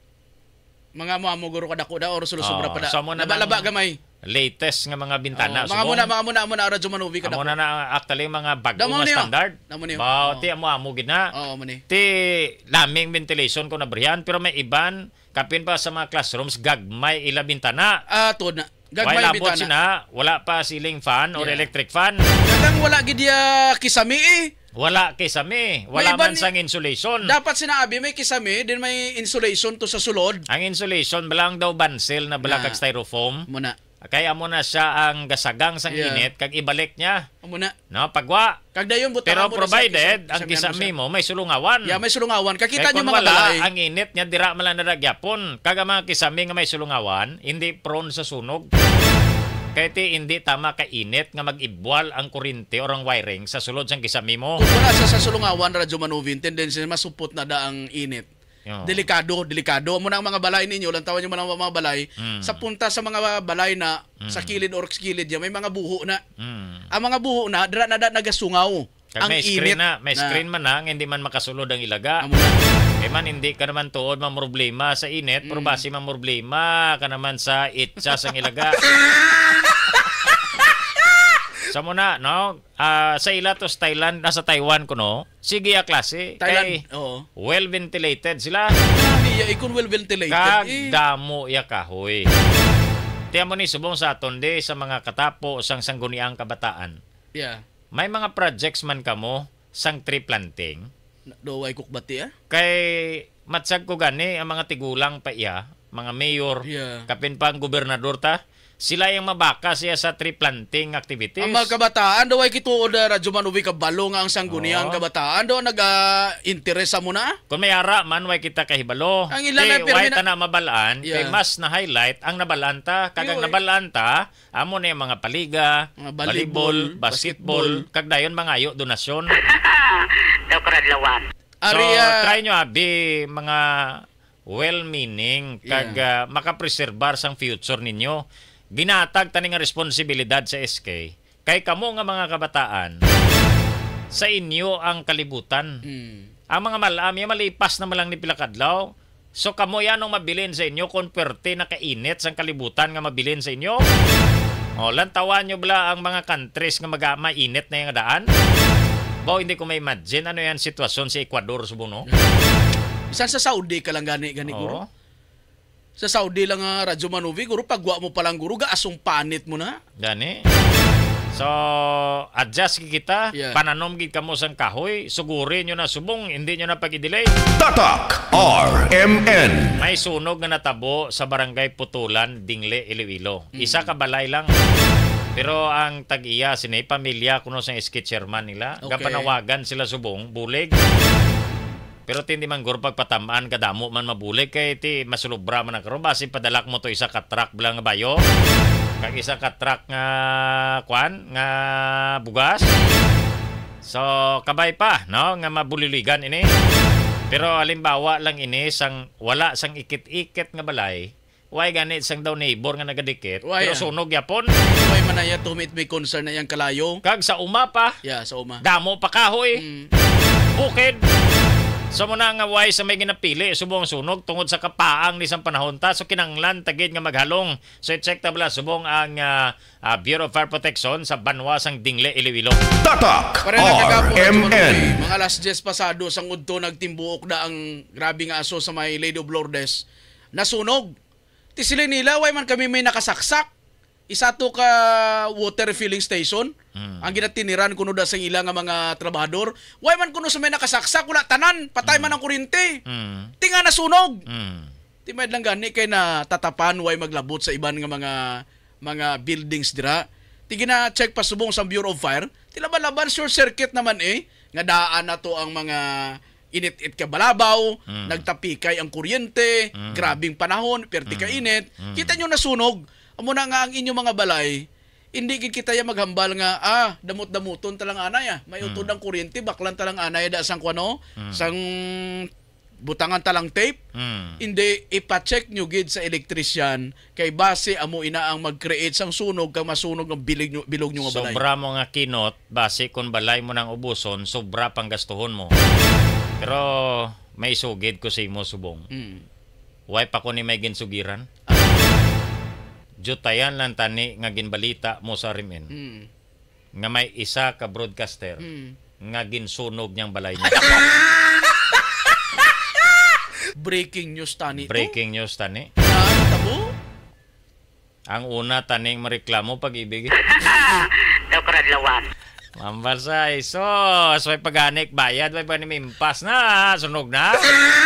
Mga mo guro kadako da or sulusubra pa da. Laba gamay. Latest nga mga bintana. Mga muna Radyo Manuvi kada. Amo na actually mga bago nga standard. Ti amo gid na. Ti laming ventilation ko na brihan pero may iban kapin pa sa mga classrooms gagmay ila bintana. Tod na. Gagmay bintana. Wala sina, wala pa ceiling fan or electric fan. Kadang wala gid ya kisami Wala kisame. May Wala iba man sang insulation. Dapat sinabi may kisame, din may insulation to sa sulod. Ang insulation, balang daw bansel na balakag styrofoam. Muna. Kaya mo na siya ang gasagang sang Yeah. init, kag ibalik niya. Muna. No, pagwa. Kag dayon butangan Pero mo na provided, sa ang kisame mo may sulungawan. Yeah, may sulungawan. Kakita Kaya nyo kung mga wala, balay. ang init niya, dira malang nadagyapon. Kaga mga kisame nga may sulungawan, hindi prone sa sunog. Kaya hindi tama ka init nga mag-ibwal ang kurente o ang wiring sa sulod sang kisame mo. Kung wala siya sa sulungawan, Radyo Manubin, tendency masupot na da ang init. Yo. Delikado. Muna ang mga balay ninyo, lantawan nyo muna ang mga balay. Sa punta sa mga balay na sa kilid or kilid yan, may mga buho na. Ang mga buho na, dira na nagasungaw. Kag Ang may init screen na, may screen man na, hindi man makasulod ang ilaga. Amo na. Kaya man hindi ka naman tuod mamroblema sa init, pero basi mamroblema ka naman sa itsa sang ilaga. Sa muna, no? Sa Ilatos, Thailand, nasa Taiwan ko, no? Sige klase. Thailand, Kay oo. well-ventilated sila. Niya, ikon well ventilated. Kag damo ya kahoy. Tiyan mo ni subong sa aton di sa mga katapo sang sangguniang kabataan. Yeah. May mga projects man kamo sang tree planting. Daway kukbati, Kay matsag ko gani ang mga tigulang pa iya, mga mayor, Yeah. kapin pa ang gobernador ta, sila yung mabaka siya sa tree planting activities. Ang mga kabataan, daw ay kituod na Radyo Manubi kabalo nga ang sangguniang Oo. kabataan, daw nag-interesa mo na. Kung may ara man, way kita kahibalo. Ang ilan na way pirmi na- ta na mabalaan, Yeah. kay mas na-highlight ang nabalaan ta. Kagang Yoy. nabalaan ta, amo na yung mga paliga, Mga volleyball, volleyball, basketball, kag dayon mga ayo donasyon. Daw karadlawan. So, Aria, try nyo abi mga well-meaning kag makapreserbar sang future ninyo. Ginatag tani nga responsibilidad sa SK. Kay kamo nga mga kabataan, sa inyo ang kalibutan. Ang mga malam, yung malipas na malang ni pilakadlaw. So kamo yan ang mabilin sa inyo kung pwerte na kainit sang kalibutan nga mabilin sa inyo. O, lantawan nyo bala ang mga countries nga mainit na yung daan. Baw, hindi ko may imagine ano yan sitwasyon sa Ecuador subong, no? isan sa Saudi ka lang gani Oo. guro. Sa Saudi lang nga Radyo Manubi, guro, pagwa mo palang guro, gaasong panit mo na. Gani. So, adjust kita, Yeah. pananom gid kamo sang kahoy, sugurin nyo na subong, hindi nyo na pag-delay. Tatak RMN. May sunog na natabo sa barangay Putulan, Dingle, Iloilo. Isa ka balay lang. Pero ang tag-iya, sinay pamilya kuno sa SK chairman nila. Okay. Kapanawagan sila subong, bulig. Pero tindi man guro pagpatamaan kadamo man mabulig kay ti masulubra man ang karon basi padalak mo to isa ka truck blang nga bayo. Kag isa ka truck nga kwan nga bugas. So kabay pa no nga mabuliligan ini. Pero halimbawa lang ini sang wala sang ikit-ikit nga balay. Why ganit sang daw neighbor nga nagadikit. Why, Pero sunog yapon. May manaya tumit may concern na yang kalayo. Kag sa uma pa. Yeah, sa uma. Damo pa kahoy. Bukid. So muna nga way sa may ginapili subong sunog tungod sa kapaang ni sang panahon ta so kinanglan tagid nga maghalong. So check ta bala subong ang Bureau of Fire Protection sa Banwa sang Dingle, Iloilo. Tatak Pare nagkagapo RMN. mga alas 10 pasado sang udto nagtimbuok na ang grabe nga aso sa may Lady of Lourdes. Nasunog. Ti sila nila way man kami may nakasaksak. Isa to ka water refilling station. Ang ginatiniran kuno da sa ila nga mga trabahador. Way man kuno sa may nakasaksak wala tanan, patay man ang kuryente. Tinga nasunog. Timad lang gani kay na tatapan way maglabot sa iban nga mga buildings dira. Tigi na check pa subong sa Bureau of Fire. Tilaban-laban short circuit naman nga daan na to ang mga init-it ka balabaw, nagtapikay ang kuryente, grabing panahon, perti ka init. Kita nyo nasunog. Amo na nga ang inyong mga balay, hindi kita ya maghambal nga, damot-damuton talang anay. May utod ang kuryente, baklan talang anay da sang kwano, sang butangan talang tape. Hindi, ipacheck nyo gid sa electrician, kay base amo ina ang mag-create sang sunog, kang masunog ng bilog nyo nga balay. Sobra mo nga kinot, base kung balay mo ng ubuson, sobra pang gastuhon mo. Pero may sugid ko sa imo subong. Way pa ko ni may ginsugiran. Jutayan lang tani nga ginbalita mo sa Rimen. Nga may isa ka broadcaster nga ginsunog niyang balay niya. Breaking news tani. Breaking news tani. Tabo? Ang una taning mareklamo pag-ibig. Daw karadlawan. Mambalsay. Sos, may paganik bayad, may panimimpas na, sunog na.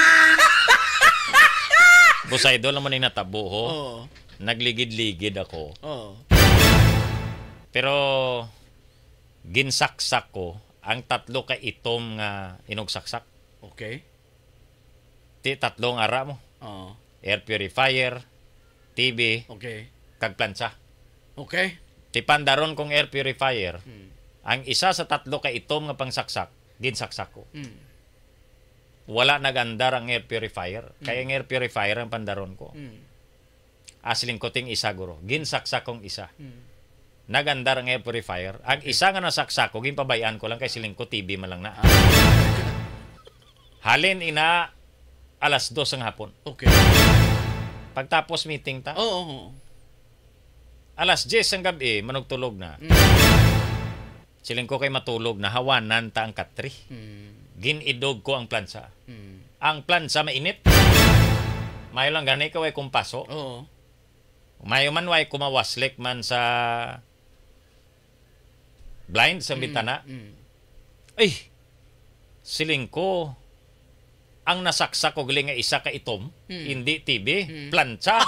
Busay doon naman yung natabo ho. Oo. Nagligid-ligid ako. Oo. Pero ginsaksak ko ang 3 ka itom nga inugsaksak. Okay. Ti 3 ara mo. Oo. Air purifier, TV, Okay. kag plansa. Okay. Ti pandaron kong air purifier. Ang isa sa 3 ka itom nga pangsaksak, ginsaksak ko. Wala nagandar ang air purifier. Kaya ang air purifier ang pandaron ko. Asling ko ting isa guro. Ginsaksak kong isa. Nagandar ang air purifier. Ang isa nga nasaksak ko, ginpabayaan ko lang kay siling ko TV man lang na. Halin ina alas 2 ng hapon. Okay. Pagtapos meeting ta, Oo. alas 10 ng gabi, manugtulog na. Siling ko kay matulog na, hawanan ta ang katri. Ginidog ko ang plansa. Ang plansa mainit. Mayo lang ganay ka way kumpaso. Oo. Mayo man way kumawaslik man sa blind sa bitana. Ay, siling ko, ang nasaksak ko galing nga isa ka itom, hindi TV, plancha.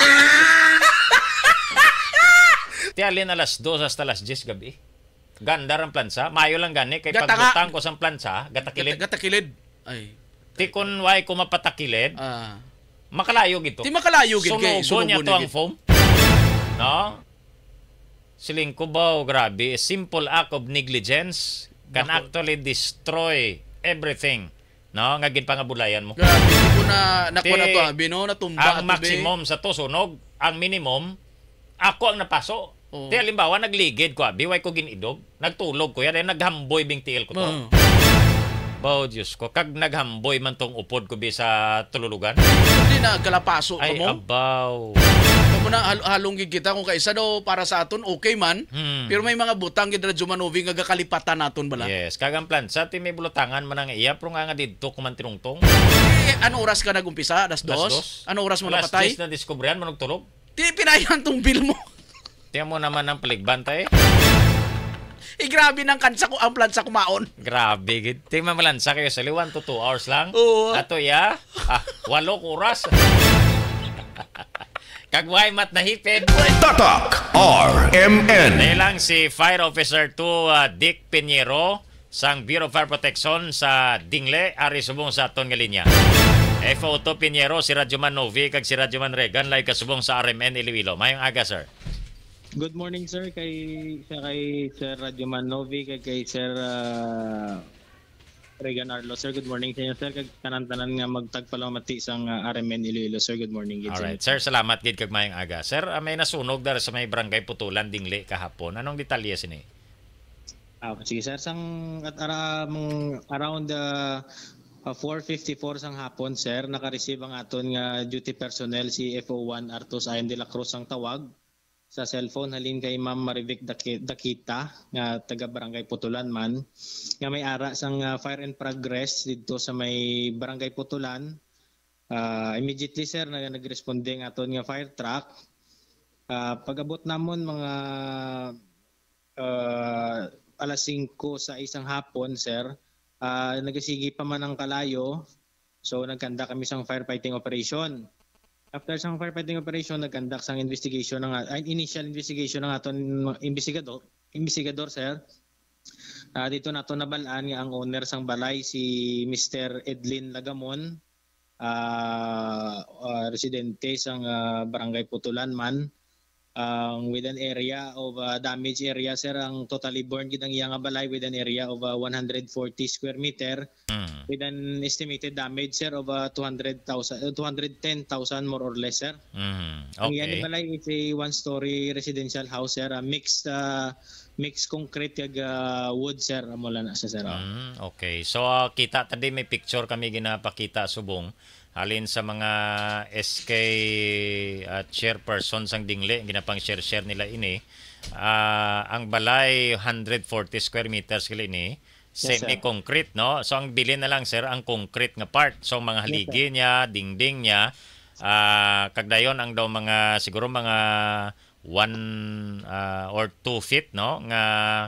Tialin alas 2 hasta alas 10 gabi. Ganda ang plansa. Mayo lang gani. Kay pagbutang ko sa plansa, gatakilid. Gatakilid. Ay. Ti kun way ko mapatakilid, makalayo gito. Ti makalayo gid kay sunugo niya to ang foam. No? Siling ko ba, grabe, a simple act of negligence can actually destroy everything. No, nga gid pangabulayan mo. Grabe, di ko na nakuha na to, bino, natumba. Ang maximum sa to sunog, ang minimum, ako ang napaso. Oo. Ti halimbawa, nagligid ko, biway ko ginidog, nagtulog ko, yan, naghamboy bing tiil ko to. Bao, Diyos ko, kag naghamboy man tong upod ko sa tululugan. Hindi na kalapaso ka Ay, mo. abaw. Kamo na halong gid kita kung kaisa daw para sa aton okay man. Pero may mga butang gid Radyo Manovi nga gakalipatan naton bala. Yes, kagang plansa, ti may bulutangan man ang iya, pero nga dito kuman tinungtong. Ano oras ka nagumpisa? Alas 2? Ano oras mo napatay? Alas 10 na diskubrihan, manugtulog. Ti pinayan tong bill mo. Tiyan mo naman ang paligbantay. Grabe ng kansa ko ang plansa kumaon. Grabe, gid. Tingnan mo lansa kayo sa 1 to 2 hours lang. Oo. Ato ya, 8 oras. Kagway mat nahipid. Tatak RMN. Nilang si Fire Officer 2 Dick Piñero sang Bureau of Fire Protection sa Dingle, ari subong sa aton nga linya. FO2 Piñero, si Radyoman Novi, kag si Radyoman Regan, lay kasubong sa RMN Iloilo. Mayong aga, sir. Good morning, sir, kay Sir Radyoman Novi, kay Sir Regan Arlo. Sir, good morning sa inyo, sir. Kag tanan-tanan nga magtagpalamati sang RMN Iloilo. Sir, good morning. Alright, sir, salamat gid kag mayong aga. Sir, may nasunog dar sa may barangay Putulan, Dingle kahapon. Anong detalye sini? Sige, sir. Around 4:54 sang hapon, sir, naka-receive ang aton nga duty personnel si FO1 Artus Ayon de la Cruz ang tawag sa cellphone halin kay Ma'am Marivic Dakita nga taga Barangay Putulan man nga may ara sang fire in progress dito sa may Barangay Putulan. Immediately, sir, nagresponde ang aton nga fire truck. Pag-abot namon mga alas 5 sa isang hapon, sir, nagasigi pa man ang kalayo, so nagkanda kami sang firefighting operation. After sang firefighting operation, nagkandak sang investigation initial investigation ng aton investigador, sir. Dito nato nabalaan nga ang owner sang balay si Mr. Edlin Lagamon, residente sang Barangay Putulan man. With an area of damage area, sir, ang totally burned gid ang iyang balay with an area of 140 square meter with an estimated damage, sir, of 210,000 more or less, sir. Okay. Ang iyang balay is a one-story residential house, sir, mixed concrete kag wood, sir, mula na sa sir. Okay, so kita tadi may picture kami ginapakita subong halin sa mga SK chairperson sang Dingle, ginapang share nila ini. Ang balay 140 square meters kila ini, semi-concrete, no? So ang bilin na lang, sir, ang concrete nga part. So mga haligi niya, dingding niya, kagdayon ang daw mga siguro mga 1 or 2 feet, no, nga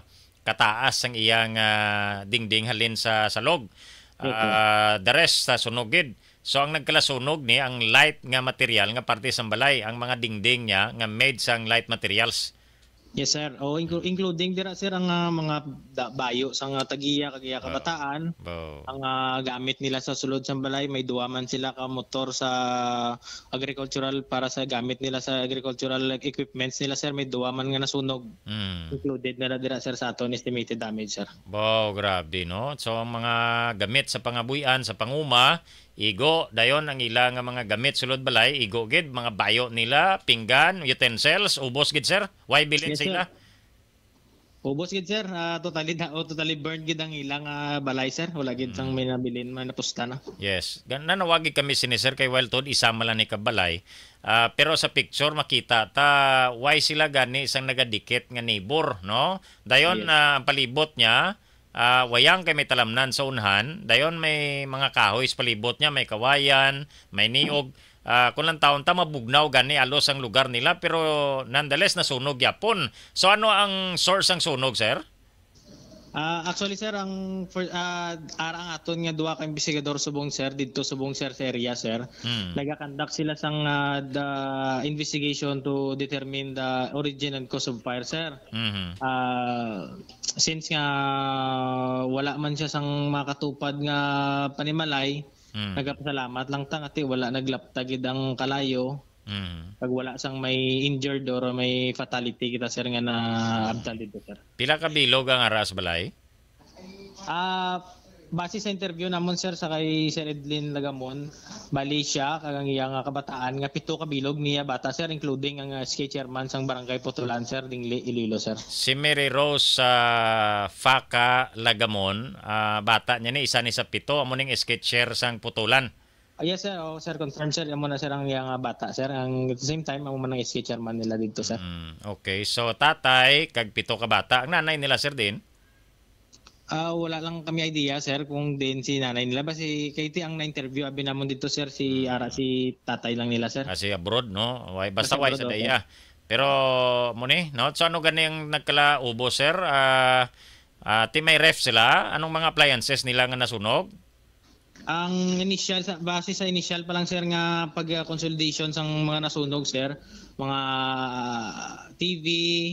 kataas ang iyang dingding halin sa salog. The rest sa sunogid. So ang nagkalasunog ni ang light nga material nga parte sa balay, ang mga dingding niya nga made sang light materials. Yes sir. Including dira sir ang mga bayo sa tagiya kagaya kabataan. Ang gamit nila sa sulod sa balay, may duwa man sila ka motor sa agricultural para sa gamit nila sa agricultural equipments nila sir, may duwa man nga nasunog. Included na dira sir sa aton estimated damage sir. Grabe no. So ang mga gamit sa pangabuyan, sa panguma, igo dayon ang ilang mga gamit sulod balay, igo gid mga bayo nila, pinggan, utensils, ubos gid sir. Why bilin Yes, sila? Ubos gid sir, totally burned gid ang ilang balay sir. Wala gid sang may nabilin man napusta na. Yes. Nanawagi kami sini sir kay Wildtod, isama lang ni kabalay. Pero sa picture makita ta why sila gani isang nagadikit nga neighbor, no? Dayon ang palibot niya wayang kay may talamnan sa unhan, dayon may mga kahoy sa palibot niya, may kawayan, may niog. Kung lang taon ta mabugnaw gani alos ang lugar nila, pero nonetheless nasunog yapon. So ano ang source ang sunog, sir? Actually sir, ang aton nga duha ka investigador subong sir didto subong sir sa area sir. Nagakandak sila sang the investigation to determine the origin and cause of fire sir. Since nga wala man siya sang makatupad nga panimalay, nagapasalamat lang ta ati wala naglaptagid ang kalayo. Pag wala sang may injured or may fatality kita sir nga na abtal dito sir. Pila ka bilog ang aras balay? Base sa interview namon sir sa kay Sir Edlin Lagamon, bali siya kagang iya nga kabataan nga 7 ka bilog niya bata sir, including ang SK chairman sang barangay Putulan sir ding Iloilo sir. Si Mary Rose Faca Lagamon, bata niya ni isa ni sa 7 amo ning SK chair sang Putulan. Yes sir, sir confirm sir, amo na sir ang iya nga bata sir, ang at the same time amo man ang SK chairman nila dito sir. Okay, so tatay kag 7 ka bata, ang nanay nila sir din? Wala lang kami idea sir kung din si nanay nila, basi kay ang na-interview abi namon dito sir si tatay lang nila sir. Si abroad no, basta why sa daya. Pero mo ni no, so ano gani ang nagkala ubo sir? May ref sila, anong mga appliances nila nga nasunog? Ang initial base sa initial pa lang sir nga pag consolidation sang mga nasunog sir, mga TV,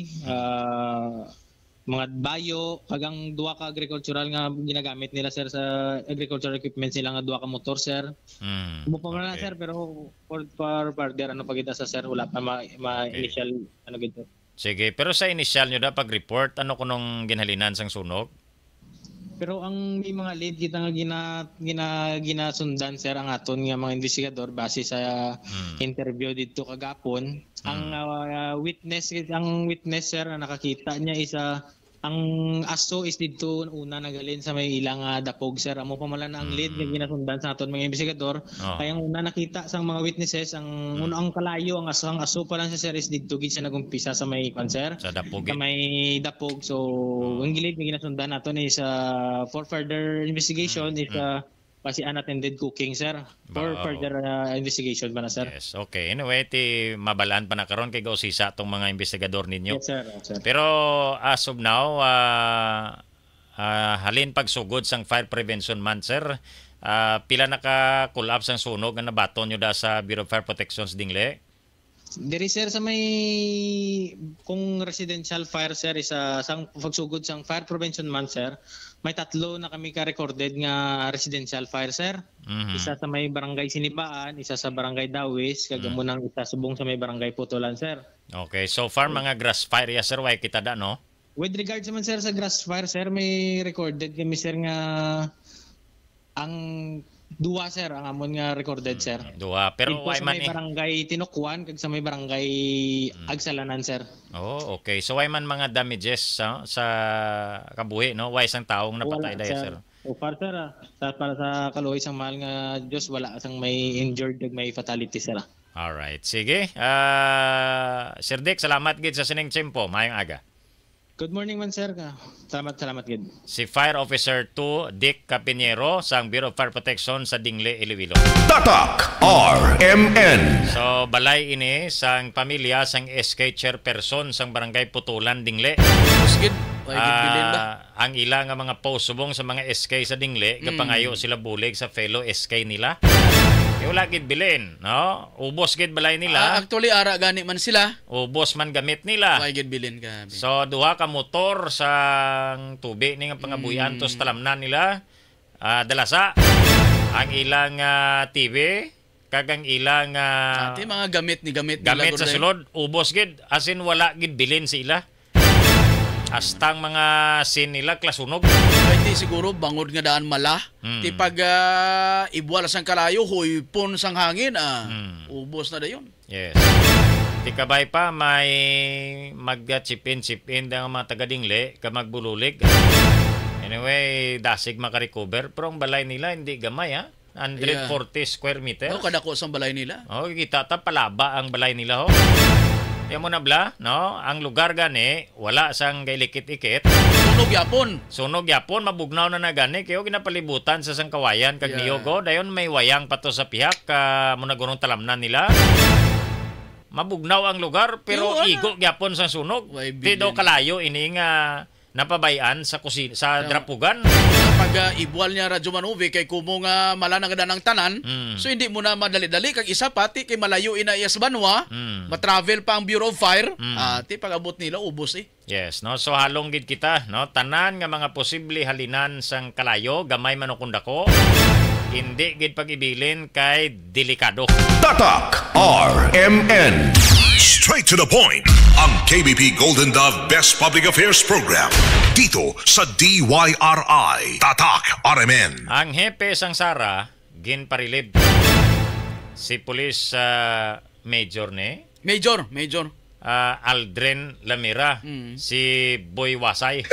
mga bayo, kagang duwa ka agricultural nga ginagamit nila sir sa agricultural equipments nila nga duwa ka motor sir. Mo pa man sir, pero for further ano pagita sa sir wala pa initial ano gito. Sige, pero sa initial nyo da pag-report ano kunong ginhalinan sang sunog? Pero ang may mga lead kita nga ginasundan sir ang aton nga mga investigador base sa interview dito kagapon. Ang witness sir na nakakita niya isa ang aso is dito una nagalin sa may ilang dapog sir. Amo pa man ang lead nga ginasundan sa aton mga investigador. Kaya ang una nakita sang mga witnesses ang ang kalayo ang aso pa lang sa sir is dito gid siya nagumpisa sa may cancer. Sa dapog. Sa may dapog. So ang lead nga ginasundan naton is for further investigation is kasi unattended cooking sir for further investigation ba na sir. Yes, okay. Anyway, mabalaan pa na karon kay gausisa tong mga investigador ninyo. Yes sir. Pero as of now, halin pagsugod sang Fire Prevention Month sir, pila naka-collapse ang sunog nga nabaton nyo da sa Bureau of Fire Protection Dingle? Diri sir sa may kung residential fire sir isa sang pagsugod sang Fire Prevention Month sir, may 3 na kami ka-recorded nga residential fire sir. Isa sa may barangay Sinibaan, isa sa barangay Dawis, kagamo nang isa subong sa may barangay Putulan sir. Okay, so far mga grass fire ya sir, why kita da no? With regards naman sir sa grass fire sir, may recorded kami sir nga ang duwa sir ang amon nga recorded sir. Duwa, pero why man may barangay Tinukwan kag sa may barangay Agsalanan sir. Oh, okay. So why man mga damages sa kabuhi no? Why sang taong napatay daya sir? O para sir, para sa kaluoy sang mahal nga Dios wala sang may injured kag may fatality sir. All right. Sige. Sir Dick, salamat gid sa sining tiyempo. Mayong aga. Good morning man sir. Salamat gid. Si Fire Officer 2 Dick Capiniero sang Bureau of Fire Protection sa Dingle, Iloilo. Tatak RMN. So balay ini sang pamilya sang SK chairperson sang Barangay Putulan, Dingle. Skid Bilin ba? Ang ilang nga mga post subong sa mga SK sa dingli, kapangayo sila bulig sa fellow SK nila. Wala gid bilin, no? Ubos gid balay nila. Actually, ara gani man sila. Ubos man gamit nila. Why gid bilin ka? So, duha ka motor sa tubi ni nga pangabuyan tos talamnan nila. Dalasa. Ang ilang TV, kagang ilang Ati mga gamit gamit sa sulod, ubos gid. As in, wala gid bilin sila. Hastang mga sin nila klasunog. Di siguro bangod nga daan mala. Ti pag ibwala sang kalayo, huypon sang hangin, ubos na dayon. Yes. Ti kabay pa may mag-chip-in ang mga taga-dingli, ka magbululig. Anyway, dasig makarecover. Pero ang balay nila hindi gamay, ha? 140 square meter. Kadako sang balay nila. Kita ta palaba ang balay nila, ho. Yan mo na bla, no? Ang lugar gani, wala sang gailikit-ikit. Sunog yapon, mabugnaw na gani. Kaya ginapalibutan sa sang kawayan, kag niyogo. Dayon may wayang pato sa pihak, muna gunong talamnan nila. Mabugnaw ang lugar, pero igo yapon sang sunog. Di daw kalayo, ini nga napabayan sa kusina, sa drapugan. Pag ibwal niya Radyo Manuvi kay kumo nga malanagan ng tanan, so hindi mo na madali-dali kag isa pati kay malayo ina iya sa banwa, matravel pa ang Bureau of Fire, ti pag-abot nila ubos eh. Yes, no. So halong gid kita, no, tanan nga mga posible halinan sang kalayo, gamay man o kundako. Hindi gid pag-ibilin kay delikado. Tatak RMN. Straight to the point. Ang KBP Golden Dove Best Public Affairs Program. Dito sa DYRI. Tatak RMN. Ang hepe sang Sara, ginparilib. Si Police Major ni. Major. Aldrin Lamira. Si Boy Wasay.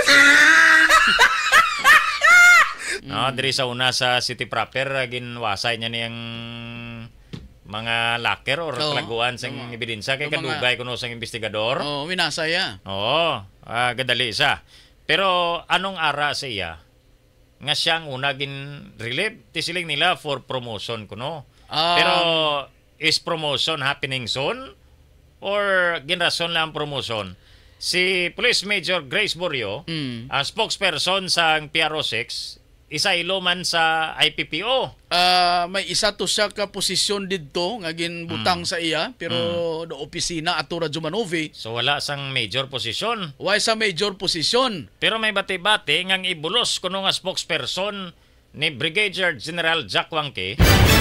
No, diri sa una sa City Proper, ginwasay niya niyang mga locker or klaguan sang ebidensya kay kadugay kuno sang investigador. Winasaya. Gadali siya. Pero anong ara sa iya? Nga siyang una gin relieve tisiling nila for promotion kuno. Pero is promotion happening soon or ginrason lang promotion? Si Police Major Grace Borio, ang spokesperson sang PRO6, isa iloman sa IPPO. May isa to siya ka posisyon didto nga ginbutang sa iya pero do opisina ato Radyo Manuvi. So wala sang major posisyon. Why sa major posisyon? Pero may bati-bati ngang ibulos kuno nga spokesperson ni Brigadier General Jack Wangke.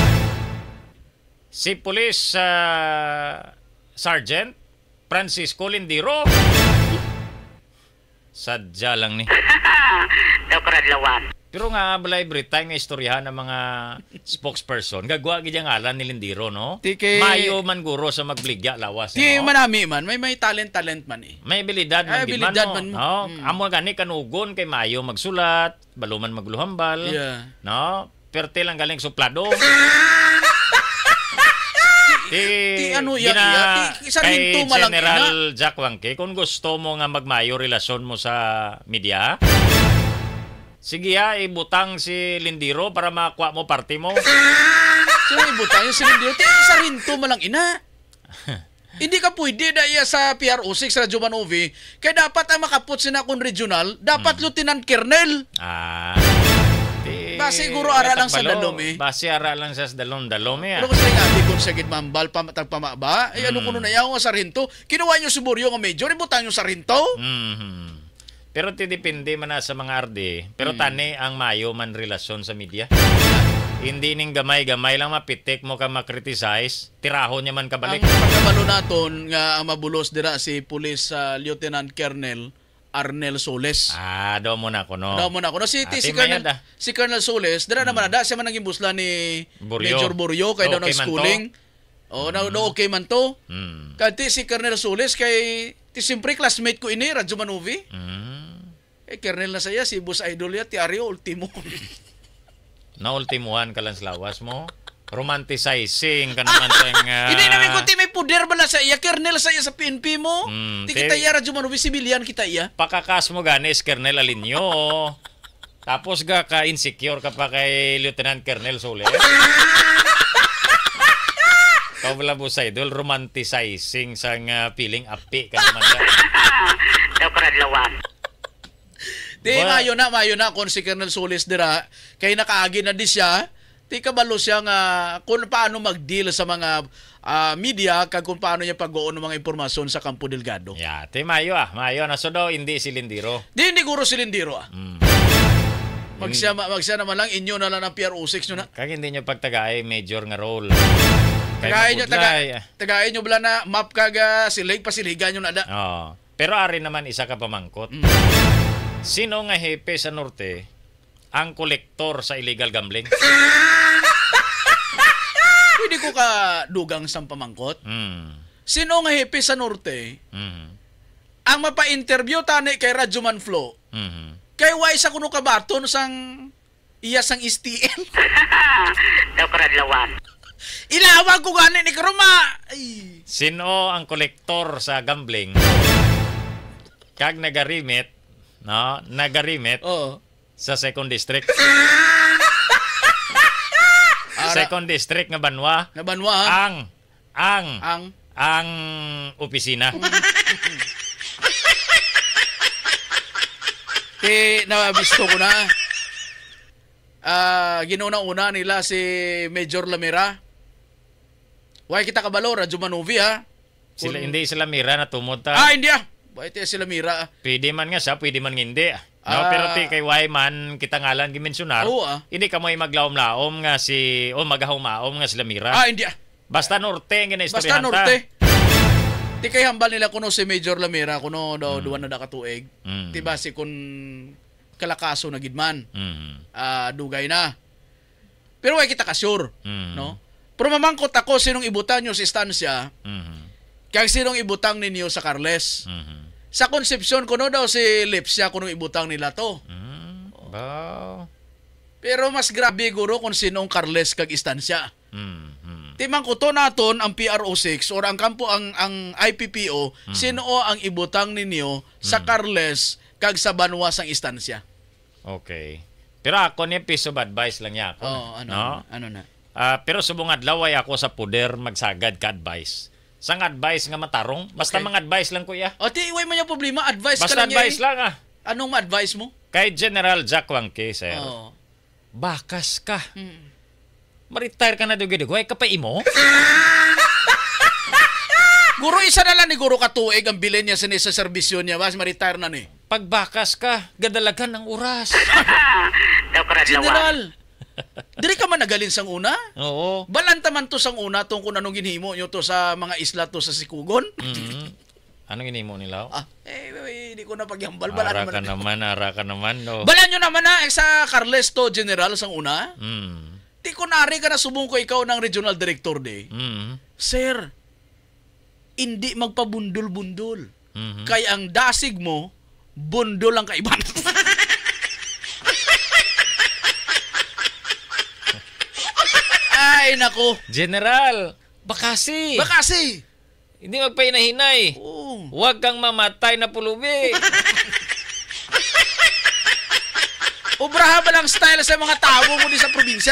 Si Police Sergeant Francisco Lindiro. Sadya lang ni. Daw karadlawan. Pero nga, balay Britay nga istoryahan ng mga spokesperson. Gagwa gid ang ngalan ni Lindiro, no? Mayo man guro sa magbligya lawas. Di manami man. May talent man eh. May abilidad man gid man, no? Amo gani kanugon kay Mayo magsulat, baluman magluhambal. No? Perte lang galing suplado. Kay General Jack Wangke, kung gusto mo nga magmayo relasyon mo sa media, sige ibutang si Lindiro para makuha mo party mo. Sino ibutang yung si Lindiro? Isa rin to malang ina. Hindi ka pwede na iya sa PRO6 Radyo Manuvi. Kaya dapat ang makaput sina kung regional, dapat Lieutenant Colonel. Basi siguro ara lang sa dalom eh. Basi ara lang sa dalom eh. Pero kasi nga di kung sagid mambal tagpamaba, ano kuno na yaw nga Sarinto, kinuha nyo si Borio nga major, ibutang nyo Sarinto. Pero depende man na sa mga RD. Pero tani ang mayo man relasyon sa media. Hindi ning gamay-gamay lang mapitik mo ka makriticize, tirahon niya man kabalik. Ang pagkabalo naton nga mabulos dira si Police Lieutenant Colonel Arnel Soles. Daw mo na ko no. Si Colonel Soles, dira naman siya man naging busla ni Major Borio kay daw nag-schooling. Okay man to. Kati si Colonel Soles kay siyempre classmate ko ini Radyo Manuvi. Colonel na saya si Boss Idol ya Tiario Ultimo. Na ultimuhan ka lang sa lawas mo. Romanticizing ka naman sa hindi namin kunti may puder bala sa iya. Colonel sa iya sa PNP mo. Di kita iya Radyo Manuvi, civilian kita iya. Pakakas mo ganis Colonel Alinyo. Tapos ka-insecure ka pa kay Lieutenant Colonel Soles. Kau wala po sa idol, romanticizing sa feeling api ka naman ka. Daw karadlawan. Di mayo na kung si Colonel Solis dira kay nakaagi na di siya. Di kabalo siya nga kung paano mag-deal sa mga media kag kung paano niya pag-uon ng mga impormasyon sa Campo Delgado. Yeah, mayo na so daw hindi silindiro. Di guro silindiro Magsiya naman lang inyo na lang ang PRO6 nyo na. Kag hindi nyo pagtagay major nga role. Tagayin nyo bala na map kaga silig pasiligan nyo na da. Oh. Pero ari naman isa ka pamangkot. Sino nga hepe sa norte ang kolektor sa illegal gambling? Pwede ko ka dugang sa pamangkot. Sino nga hepe sa norte ang mapa-interview tani kay Radyo Manflo? Kay way sa kuno kabaton sang iya sang STL. Daw karadlawan. Ilawag ko gani ni Karuma. Sino ang kolektor sa gambling? Kag nagarimit, no? Nagarimit sa second district. Second district nga Banwa. Nga Banwa. Ang opisina. Nabisto ko na. Ginuna-una nila si Major Lamira. Why kita kabalo, Radyo Manovi ha? Hindi sila Mira na tumota. Hindi Bakit sila Mira? Pwede man nga siya, pwede man hindi. No, pero kay Wyman kita ngalan gimensionar. Hindi ka mo maglaom-laom nga si magahumaom nga sila Mira. Hindi Basta norte ang ginaistoryahan ta. Basta norte. Di kay hambal nila kuno si Major Lamira kuno daw duwan na katuig. Di ba si kun kalakaso na gidman. Dugay na. Pero way kita ka-sure, no? Pero mamangkot ako sinong ibutan nyo sa istansya. Kaya sinong ibutang ninyo sa Carles. Sa konsepsyon kuno daw si Lipsia kuno ibutang nila to. Pero mas grabe guro kung sinong Carles kag istansya. Timang kuto naton ang PRO6 or ang kampo ang IPPO, sino ang ibutang ninyo sa Carles kag sa Banwa sang istansya. Okay. Pero ako ni piece of advice lang niya ako. Ano na? Pero subong adlaw ay ako sa poder magsagad ka advice. Sang advice nga matarong, basta mga advice lang kuya. Iway man yung problema, advice basta ka lang. Basta advice lang Anong ma-advice mo? Kay General Jack Wangke, sir. Bakas ka. Ma-retire ka na dugi-dugi, ka pa imo? Guro, isa na lang ni Guro katuig ang bilin niya sa serbisyo niya. Mas ma-retire na ni. Pagbakas ka, gadalagan ang oras. Daw karadlawan. General, diri ka man nagalin sang una? Oo. Balanta man to sang una tungkol anong ginhimo nyo to sa mga isla to sa Sikugon? Anong ginhimo nila? Hindi ko na pagyambal. Ara ka naman. No. Balan nyo naman na sa Carles to, General, sang una? Di ko nari ka na subong ko ikaw ng Regional Director Day. Sir, hindi magpabundol-bundol. Kaya ang dasig mo, bundol ang kaiban. Ay, nako. General, bakasi. Hindi magpahinahinay. Huwag kang mamatay na pulubi. Ubraha ba lang style sa mga tao mo di sa probinsya?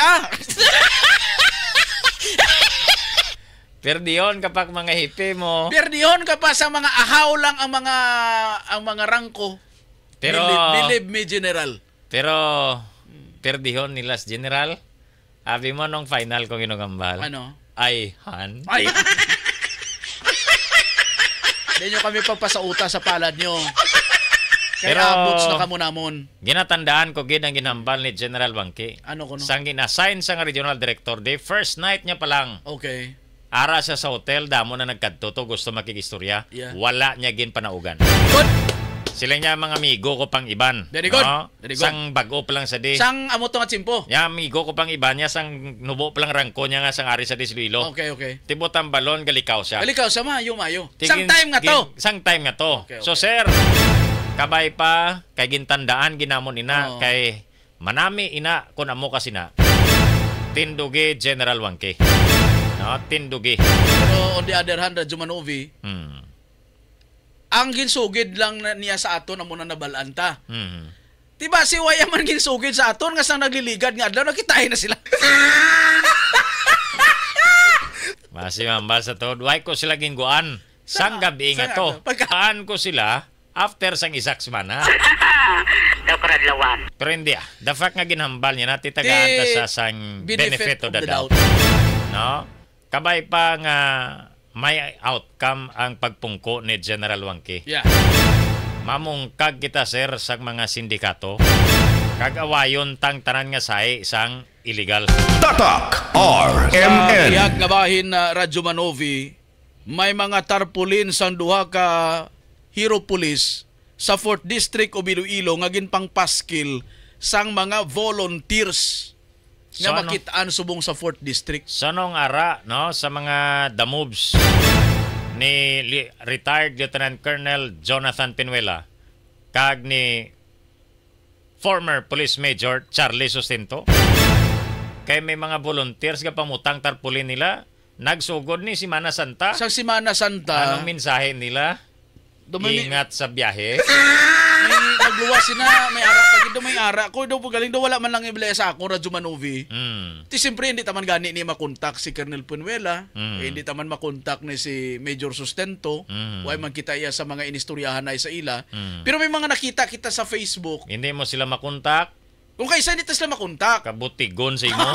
Perdiyon kapag mga hipe mo. Perdiyon kapag sa mga ahaw lang ang mga rangko. Pero believe me, General. Pero perdiyon nilas General. Abi mo nung final kong inugambal. Ano? Han. Hindi nyo kami pagpasauta sa palad nyo. Kaya pero abots na kamo namon. Ginatandaan ko gid ang ginambal ni General Wangke. Ano ko no? Sang ginassign sa Regional Director Day, first night niya pa lang. Okay. Ara siya sa hotel, damo na nagkadto to, gusto makikistorya. Yeah. Wala niya gin panaugan. Good. Sila niya mga amigo ko pang iban. Very good. No? Very good. Sang bago pa lang sa di. Sang amo to nga tsimpo. Ya amigo ko pang iban niya, sang nubo pa lang rangko niya nga sang ari sa Dislilo. Okay. Tibot ang balon, galikaw siya. Galikaw sa mayo. Sang time nga to. Sang time nga to. Okay. So sir, kabay pa, kay gintandaan ginamon ina, kay manami ina kun amo kasi na. Tindugi General Wangke. No, tindugi. Pero on the other hand, Radyo Manovi, ang ginsugid lang niya sa aton amo na nabalanta. Diba si Wayaman ginsugid sa aton nga sang nagliligad nga adlaw nakitahin na sila. Masi mambal sa to, way ko sila ginguan. Sang gabi nga to. Pagkaan ko sila after sang isak semana. daw karadlawan. Pero hindi the fact nga ginhambal niya natin tagaan sa sang benefit of the doubt. No? Kabay pa nga may outcome ang pagpungko ni General Wangki. Yeah. Mamungkag kita sir sa mga sindikato. Kag-awayon tang tanan nga sahi isang illegal. Tatak Sa RMN. iyag nga bahin na Radyo Manovi, may mga tarpulin sang duha ka hero police sa 4th District o Iloilo nga ginpang paskil sang mga volunteers nga So, ano? makitaan subong sa 4th District. Sanong ara no sa mga the moves ni retired Lieutenant Colonel Jonathan Pinuela kag ni former Police Major Charlie Sustento. Kay may mga volunteers nga pamutang tarpulin nila, nagsugod ni Semana Santa. Sa Semana Santa, Anong mensahe nila? Ingat sa biyahe. may nagluwas sina, may ara pag ito may ara ko daw galing daw wala man lang ibili sa ako Radyo Manovi. Ti siyempre hindi taman gani ni makontak si Colonel Pinuela, hindi taman makontak ni si Major Sustento, way man kita iya sa mga inistoryahan na sa ila. Pero may mga nakita kita sa Facebook. Hindi mo sila makontak. Kung kaysa hindi sila makontak. Kabutigon sa imo.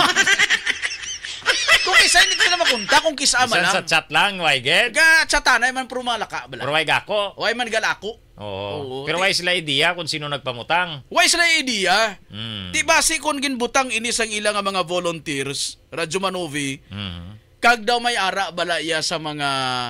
Kung kaysa hindi sila makontak, kung kisama lang. Sa chat lang, why get? Ga chatanay man pero malaka bala. Pero why gako? Way man galako. Oo. Pero why sila idea kung sino nagpamutang? Why sila idea? Di base kung ginbutang ini sang ilang nga mga volunteers, Radyo Manovi, kag daw may ara bala iya sa mga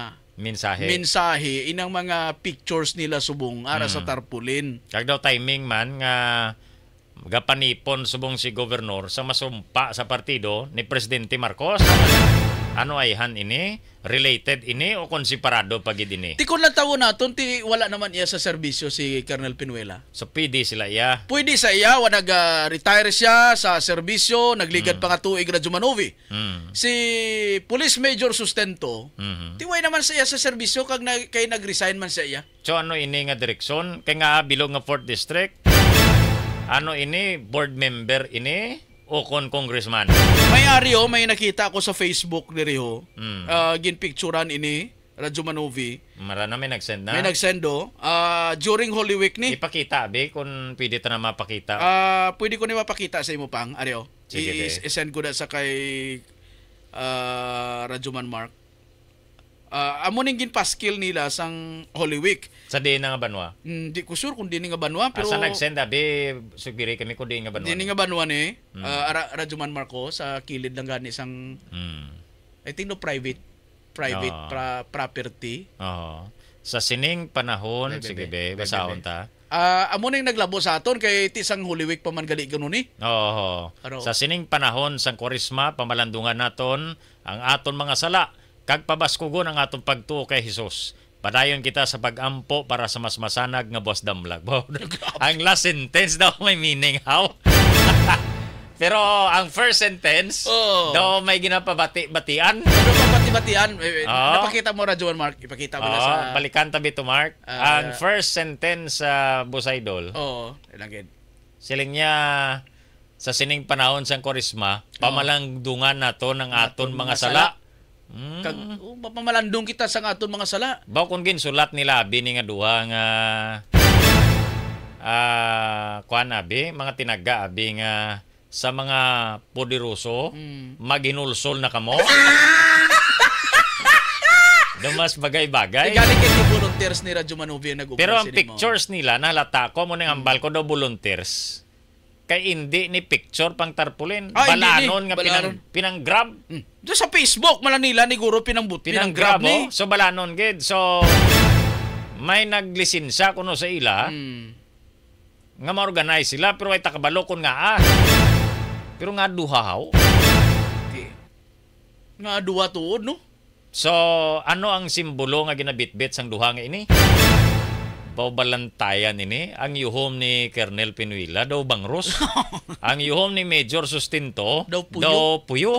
mensahe inang mga pictures nila subong ara sa tarpulin. Kag daw timing man nga gapanipon subong si gobernador sa masumpa sa partido ni Presidente Marcos. Ano ayhan ini? Related ini o kung separado pagid ini? Ti kun lang tawo naton ti wala naman iya sa serbisyo si Colonel Pinuela. So pwede sila iya. Pwede sa iya wa nag-retire siya sa serbisyo, nagligad pa nga tuig Radyo Manovi. Si Police Major Sustento, ti way naman sa iya sa serbisyo kag kay nag-resign man sa iya. So ano ini nga direksyon? Kay nga bilog nga 4th District. Ano ini? Board member ini? O kon congressman? May Ario, may nakita ako sa Facebook ni Rio. Ginpicturan ini, Radyo Manovi. Marana may nagsend na? May nagsendo. During Holy Week ni. Ipakita, abi, kung pwede ta na mapakita. Pwede ko ni mapakita sa imo pang, Ario. I-send ko na sa kay Radyo Man Mark. Amo ning ginpaskil nila sang Holy Week. Sa di nga banwa? Di ko sure kung di nga banwa. Pero asa nagsend, abi, sugiri kami kung di nga banwa. Di nga banwa ni. Radyo Man Marco, sa kilid lang gani sang, I think no private property. Sa sining panahon, sige be, basahon ta. Amo ning naglabo sa aton kay tisang Holy Week pa man gali ganun ni. Sa sining panahon sang Kwaresma, pamalandungan naton ang aton mga sala. Kag pabaskugon ang atong pagtuo kay Hesus. Padayon kita sa pag-ampo para sa mas masanag nga boss damlag. Ang last sentence daw may meaning, how? Pero ang first sentence, daw may ginapabati-batian. Napabati-batian. Napakita mo, Radyo Mark. Ipakita mo na sa... Balikan tabi to Mark. Ang first sentence sa Busaydol. Ilagid. Siling niya sa sining panahon sang Kwaresma, pamalandungan nato ng aton mga sala. Pamalandong kita sa aton mga sala. Baw kung ginsulat nila abi ni nga duha nga kuan abi, mga tinaga abi nga sa mga poderoso maginulsol na kamo. Dumas bagay-bagay. Galing kay volunteers ni Radyo Manovi nag-ubos. Pero ang pictures nila nalata ko mo ning ambal ko daw volunteers. Kay hindi ni picture pang tarpulin. Balanon nga pinang-grab. Diyo sa Facebook, malanila ni Guro pinang-grab ni. So balanon gid. So may naglisensa kuno sa ila. Nga ma-organize sila pero ay takabalokon nga Pero nga duhaw. Nga duha tuod no. So ano ang simbolo nga ginabitbit sang duha nga ini? Balantayan ini ang yuhom ni Colonel Pinuela daw bangros. Ang yuhom ni Major Sustento daw puyo.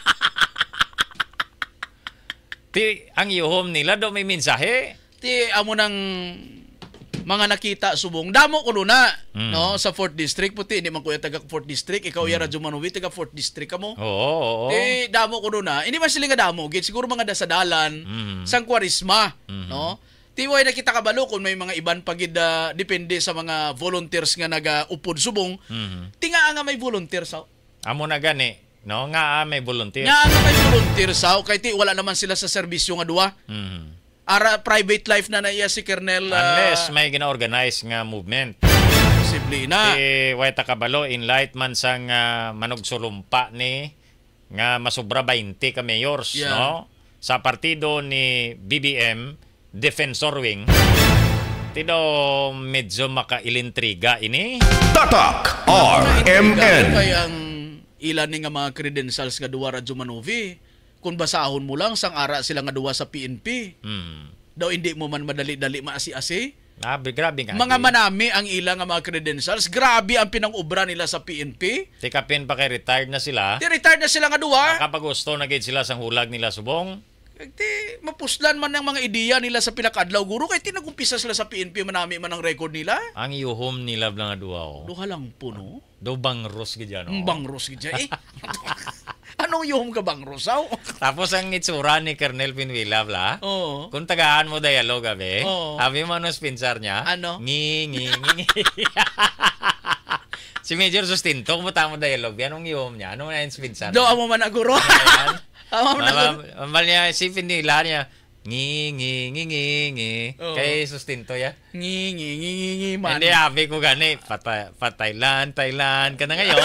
Ti ang yuhom nila daw may mensahe. Ti amo nang mga nakita subong damo ko na no sa 4th District puti hindi man kuya taga 4th District ikaw ya Radyo Manovi taga 4th District kamo. Oo. Damo ko na. Hindi man sila nga damo gid siguro mga dasadalan sang Kwaresma no. Tiway na kita kabalo kung may mga iban pagid depende sa mga volunteers nga naga-upod subong. Tinga nga may volunteers sa. Amo na gani, no? Nga may volunteers. Nga nga may volunteers sa kay ti wala naman sila sa serbisyo nga duwa. Ara private life na iya si Colonel unless may gina-organize nga movement. Posible na. Way ta kabalo in light man sang manugsulumpa ni nga masubra 20 ka mayors, no? Sa partido ni BBM Defensor Wing. Tido medyo makailintriga ini. Tatak RMN. Kaya ang ilan ni nga mga credentials nga duwa Radyo Manovi. Kung basahon mo lang sang ara sila nga duwa sa PNP. Daw hindi mo man madali-dali maasi-asi. Grabe nga. Mga manami ang ilang nga mga credentials. Grabe ang pinang-ubra nila sa PNP. Tikapin pa kay retired na sila. Retired na sila nga duwa. Kapag gusto na gid sila sang hulag nila subong. Di mapuslan man ang mga ideya nila sa pinakadlaw guro kay tinagumpisa sila sa PNP manami man ang record nila. Ang iuhom nila lang nga duwa. Duha lang po no. Do bangros gid yan. Bangros gid eh. Anong yuhom ka bangros aw? Tapos ang itsura ni Colonel Pinuila bla. Oo. Kung tagaan mo dialogue abe. Sabi mo ano spinsar niya? Ano? Ngi. Si Major Sustinto kumuta mo dialogue yan anong yuhom niya? Ano na yung spinsar? Do amo man aguro. Ambal niya si Pinuila niya. Ngi. Kay Sustinto ya. Ngi man. Hindi abi ko gani Thailand ka na ngayon.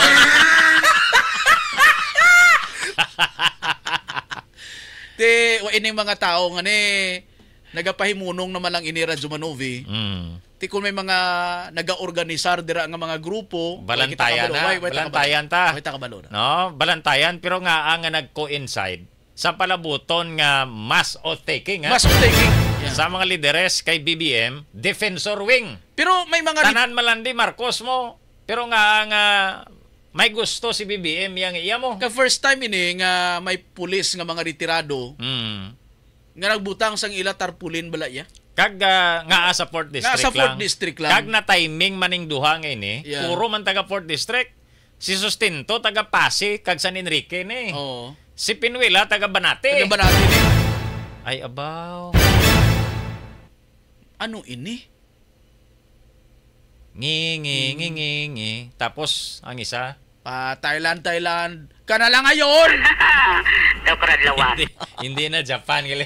Ini mga tao nga ni nagapahimunong naman lang ini Radyo Manovi. Ti kung may mga naga-organisar dira nga mga grupo, balantayan ta. No, balantayan pero nga ang nag-coincide sa palabuton nga mass oath-taking ha. Mass oath-taking. Yeah. Sa mga lideres kay BBM, Defensor Wing. Pero may mga tanan malandi Marcos mo. Pero nga may gusto si BBM yang iya mo. Ka first time ini nga may pulis nga mga retirado. Nga nagbutang sang ila tarpulin bala ya. Kag nga sa 4th district sa 4th district lang. Kag na timing maning duha nga ini. Puro man taga 4th district. Si Sustinto taga Pasig kag San Enrique ni. Oo. Si Pinuila taga Banate. Taga Banate ni. Ay abaw. Ano ini? Ngi. Tapos ang isa Thailand. Ka na lang ngayon. Daw karadlawan. Hindi na Japan gali.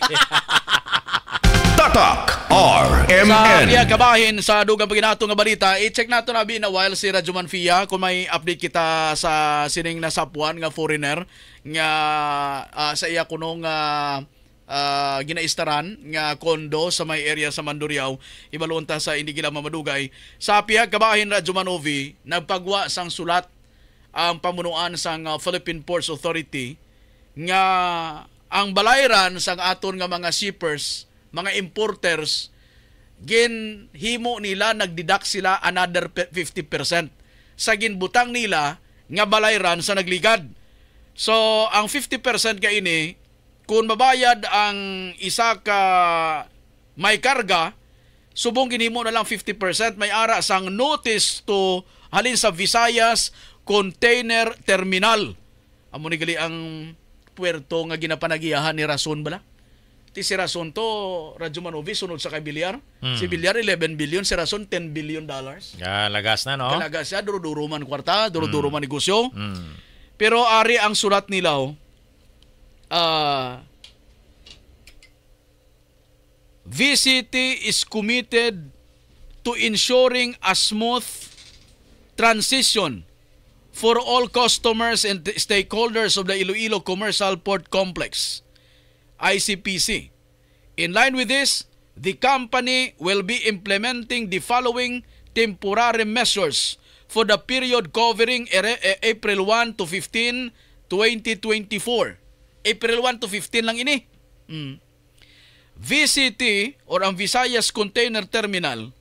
Tatak RMN. Sa Pia Kabahin sa dugang paginato nga balita, i-check nato na na while si Radyo Manfia kung may update kita sa sining nasapuan nga foreigner nga sa iya kunong ginaistaran nga kondo sa may area sa Mandurriao ibalunta sa hindi gila mamadugay. Sa Pia Kabahin Radyo Manovi nagpagwa sang sulat ang pamunuan sang Philippine Ports Authority nga ang balayran sang aton nga mga shippers, mga importers, ginhimo nila nagdidak sila another 50% sa ginbutang nila nga balayran sa nagligad. So ang 50% ka ini kung mabayad ang isa ka may karga, subong ginhimo na lang 50%, may ara sang notice to halin sa Visayas Container Terminal. Amo ni gali ang puerto nga ginapanagiyahan ni Rason bala. Ti si Rason to Radyo Manovi sunod sa kay Villar. Si Villar 11 billion, si Rason 10 billion dollars. Lagas na no. Lagas siya, duro-duro man kwarta, duro-duro man negosyo. Pero ari ang sulat nila VCT is committed to ensuring a smooth transition for all customers and stakeholders of the Iloilo Commercial Port Complex, ICPC. In line with this, the company will be implementing the following temporary measures for the period covering April 1 to 15, 2024. April 1 to 15 lang ini. VCT or ang Visayas Container Terminal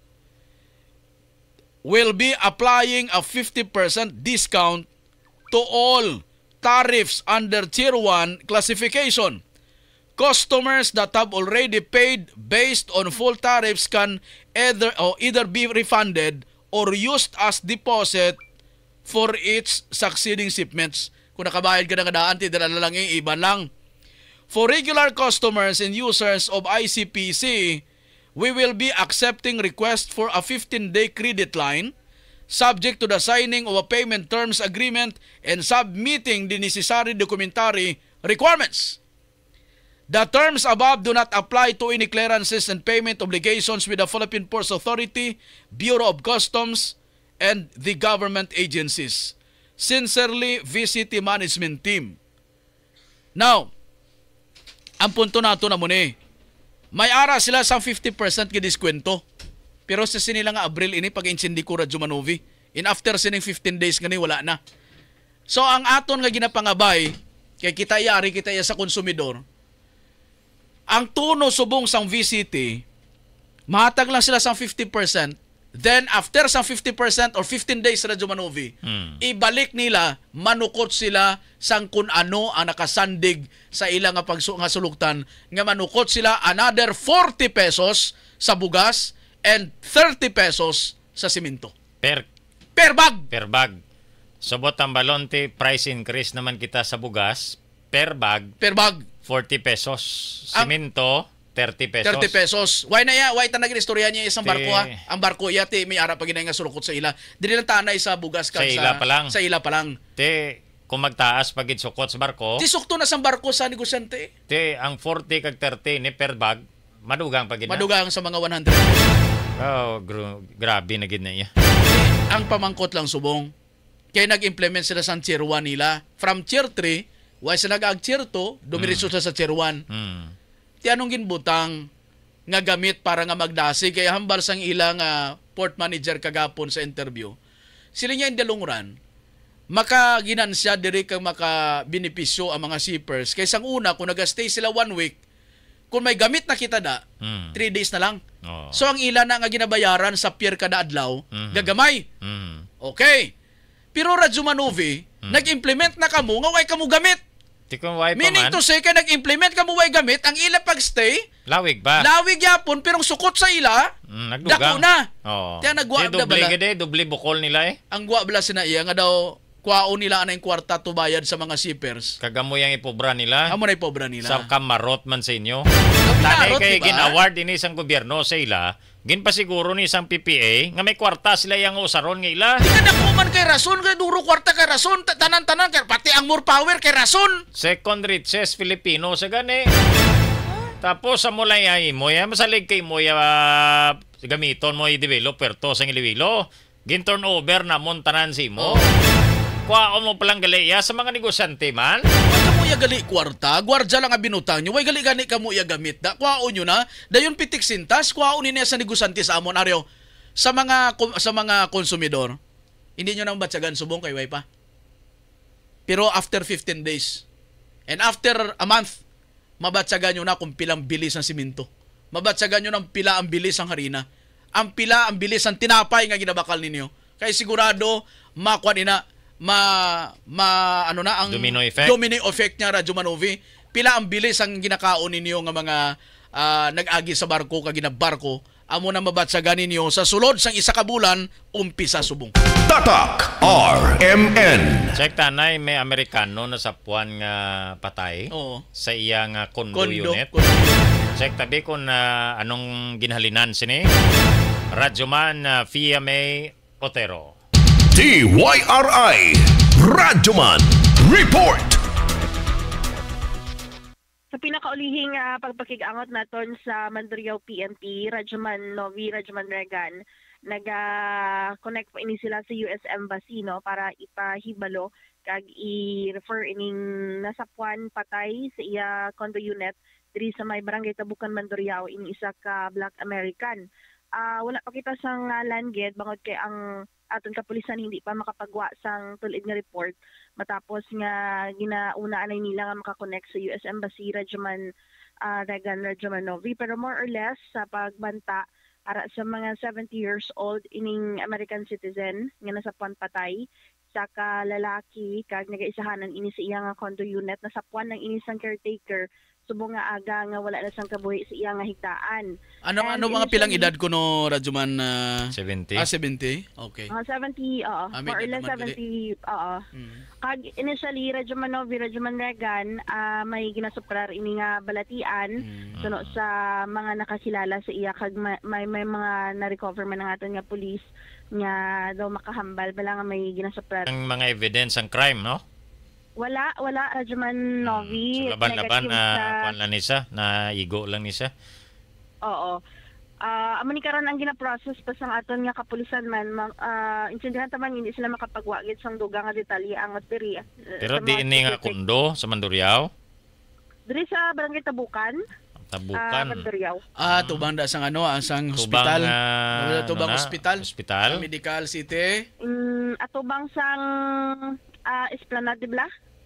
will be applying a 50% discount to all tariffs under Tier 1 classification. Customers that have already paid based on full tariffs can either be refunded or used as deposit for its succeeding shipments. Kung nakabayad ka ng daan, tidala lang iba lang. For regular customers and users of ICPC we will be accepting request for a 15-day credit line subject to the signing of a payment terms agreement and submitting the necessary documentary requirements. The terms above do not apply to any clearances and payment obligations with the Philippine Ports Authority, Bureau of Customs, and the government agencies. Sincerely, VCT Management Team. Now, ang punto nato na muna may ara sila sa 50% kidiskwento. Pero sa sinila nga Abril ini pag-insindi ko Radyo Manovi. In after sining 15 days gani wala na. So ang aton nga ginapangabay kay kita yari kita ya sa konsumidor. Ang tuno subong sang VCT mahatag lang sila sang 50%. Then after sang 50% or 15 days Radyo Manovi, ibalik nila manukot sila sang kun ano ang nakasandig sa ilang nga suluktan nga manukot sila another 40 pesos sa bugas and 30 pesos sa simento. Per bag. Per bag. Subot ang balonte, price increase naman kita sa bugas. Per bag. 40 pesos. Simento, 30 pesos. 30 pesos. Why na ya? Why ta nagin-istorya niya isang barko ha? Ang barko yati may ara pag nga sulukot sa ila. Dili lang tanay sa bugas kag sa ila pa lang. Sa ila pa lang. Te, kung magtaas pag sukot sa barko. Ti sukto na sa barko sa negosyante. Te, ang 40 kag 30 ni per bag, madugang pag ina. Madugang sa mga 100. Oh, grabe na gid na iya. Ang pamangkot lang subong. Kaya nag-implement sila sa tier 1 nila. From tier 3, why sila nag-tier 2, dumiritso sa tier 1. Ti anong ginbutang nga gamit para nga magdasi kaya hambal sang ilang port manager kagapon sa interview. Sila niya in the long run makaginansya diri kang makabenepisyo ang mga shippers. Kaysa una kung nag-stay sila 1 week, kung may gamit na kita 3 days na lang. Oh. So ang ila na nga ginabayaran sa pier kada adlaw, gagamay. Okay. Pero Radyo Manovi, nag-implement na kamo nga way kamo gamit. Meaning to say, kaya nag-implement ka mo way gamit, ang ila pag-stay, lawig ba? Lawig yapon, pero sukot sa ila, dako na. Oh. Kaya nagwa na bala. Doble bukol nila Ang gwa bala sina iya, nga daw, kwaon nila na yung kwarta to bayad sa mga shippers. Kagamoy ang ipobra nila. Amo na ipobra nila. Sa kamarot man sa inyo. Tanay kay gin-award din isang gobyerno sa ila, gin pa siguro ni isang PPA, nga may kwarta sila yung usaron nga ila. Di ka nakuman kay rason, kay duro kwarta kay rason, tanan-tanan, pati ang more power kay rason. Second richest Filipino sa gani. Tapos sa mulay ay mo ya, masalig kay mo ya gamiton mo i-developer to sa Iloilo. Gin turnover na montanan si mo. Kwaon mo palang gali sa mga negosyante man. Way ka mo ya gali kwarta, gwardya lang ang binutang nyo. Way gali gani ka mo ya gamit. Kwaon nyo na, dayon pitik sintas, kwaon niya sa negosyante sa amon. Aryo, sa mga konsumidor, hindi nyo nang batsagan subong kay way pa. Pero after 15 days, and after a month, mabatsagan nyo na kung pilang bilis ang simento. Mabatsagan nyo ng pila ang bilis ang harina. Ang pila ang bilis ang tinapay nga ginabakal ninyo. Kaya sigurado, makuha nina, ano na ang domino effect niya Radyo Manovi. Pila ang bilis ang ginakaon ninyo nga mga nag-agi sa barko kag ginabarko. Amo na mabatsagan ninyo sa sulod sang isa ka bulan umpisa subong. Tatak RMN. Check tanay may Amerikano na sa puwan nga patay. Oo. Sa iyang condo unit. Check tabi kung anong ginhalinan sini. Radyoman Fia May Otero. DYRI Radyoman Report. Sa pinakaulihing pagpakigangot naton sa Mandurriao PNP, Radyoman Novi, Radyoman Regan, nag-connect pa ini sila sa US Embassy no para ipahibalo kag i-refer ining nasapuan patay sa iya condo unit diri sa may barangay Tabukan Mandurriao ini isa ka Black American. Wala pa kita sang landged bangod kay ang aton kapulisan hindi pa makapagwa sang tulid nga report matapos nga ginaunaan nila nga makakonect sa US Embassy Radyoman Regan Radyoman Novi, pero more or less sa pagbanta para sa mga 70 years old ining American citizen nga nasapuan patay sa ka lalaki kag nagaisahanan ini sa iyang condo unit nasapuan ng ini sang caretaker subong nga aga nga wala na sang kabuhi sa iya nga higtaan. Ano And mga pilang initially- edad ko no, Radyoman? 70. 70? Okay. Mga 70, oo. May More or edad less naman 70, oo. Kag initially, Radyoman Novi, Radyoman Regan, may ginasuprar ini nga balatian suno sa mga nakakilala sa iya. Kag may mga na-recover man ng aton nga police nga daw makahambal. Bala nga may ginasuprar. Ang mga evidence ang crime, no? Wala, Radyoman Novi. So, laban-laban Negative kuan lang ni siya, na igo lang ni siya. Oo. Amo ni karon ang gina-process pa sang aton nga kapulisan man, intindihan taman hindi sila makapagwagit sang dugang nga detalye ang diri. Pero di ini nga kundo sa Mandurriao. Diri sa Barangay Tabukan, Tabukan. Mandurriao. Tubang da sang sang Tubang, hospital. Tubang ano na? hospital. Hospital. Medical City. Atubang sang Esplanade de Blas.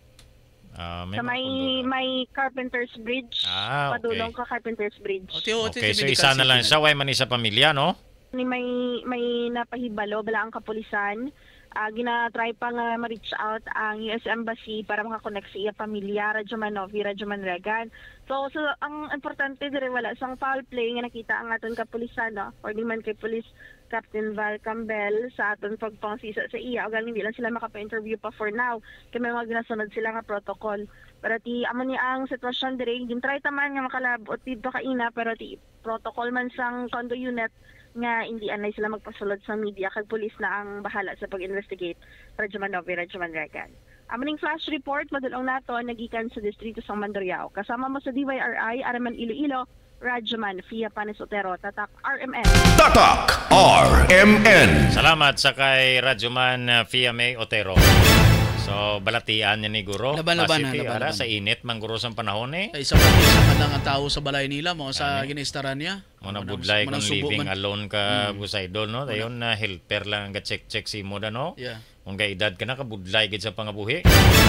May Sa mga kundo na. may Carpenter's Bridge. Okay. Padulong ka Carpenter's Bridge. Okay, so isa na lang siya, way man isa pamilya, no? Ni may napahibalo bala ang kapulisan. Gina-try pa nga ma-reach out ang US Embassy para makakonect sa iya pamilya, Radyoman Novi, Radyoman Regan. So ang importante dire wala sang foul play nga nakita ang aton kapulisan, no? Or di man kay Police Captain Val Campbell sa aton pagpangsisa sa iya. O galing hindi lang sila makapa-interview pa for now. Kaya may mga ginasunod sila nga protocol. Pero ti amo ni ang sitwasyon dire, gin-try taman nga makalabot dito kaina, pero ti protocol man sang condo unit nga hindi anay sila magpasulod sa media kag pulis na ang bahala sa pag-investigate. Radyoman Novi, Radyoman Regan. Amaning flash report madulong nato nagikan sa distrito sang Mandurriao. Kasama mo sa DYRI, Araman Iloilo, Radyoman Fia Panes Otero, Tatak RMN. Tatak RMN. Salamat sa kay Radyoman Fia May Otero. So, balatian niya ni Guro. Laban-laban Pasiti, na, ara, laban-laban. sa init, mang Guro sa panahon eh. Ay, isa man lang ang tao sa balay nila mo sa ginaistaran niya. Muna budlay kung living alone ka busaydol, no? Dayon na helper lang ang check si mo da, no? Yeah. Kung edad ka na, kabudlay gid sa pangabuhi.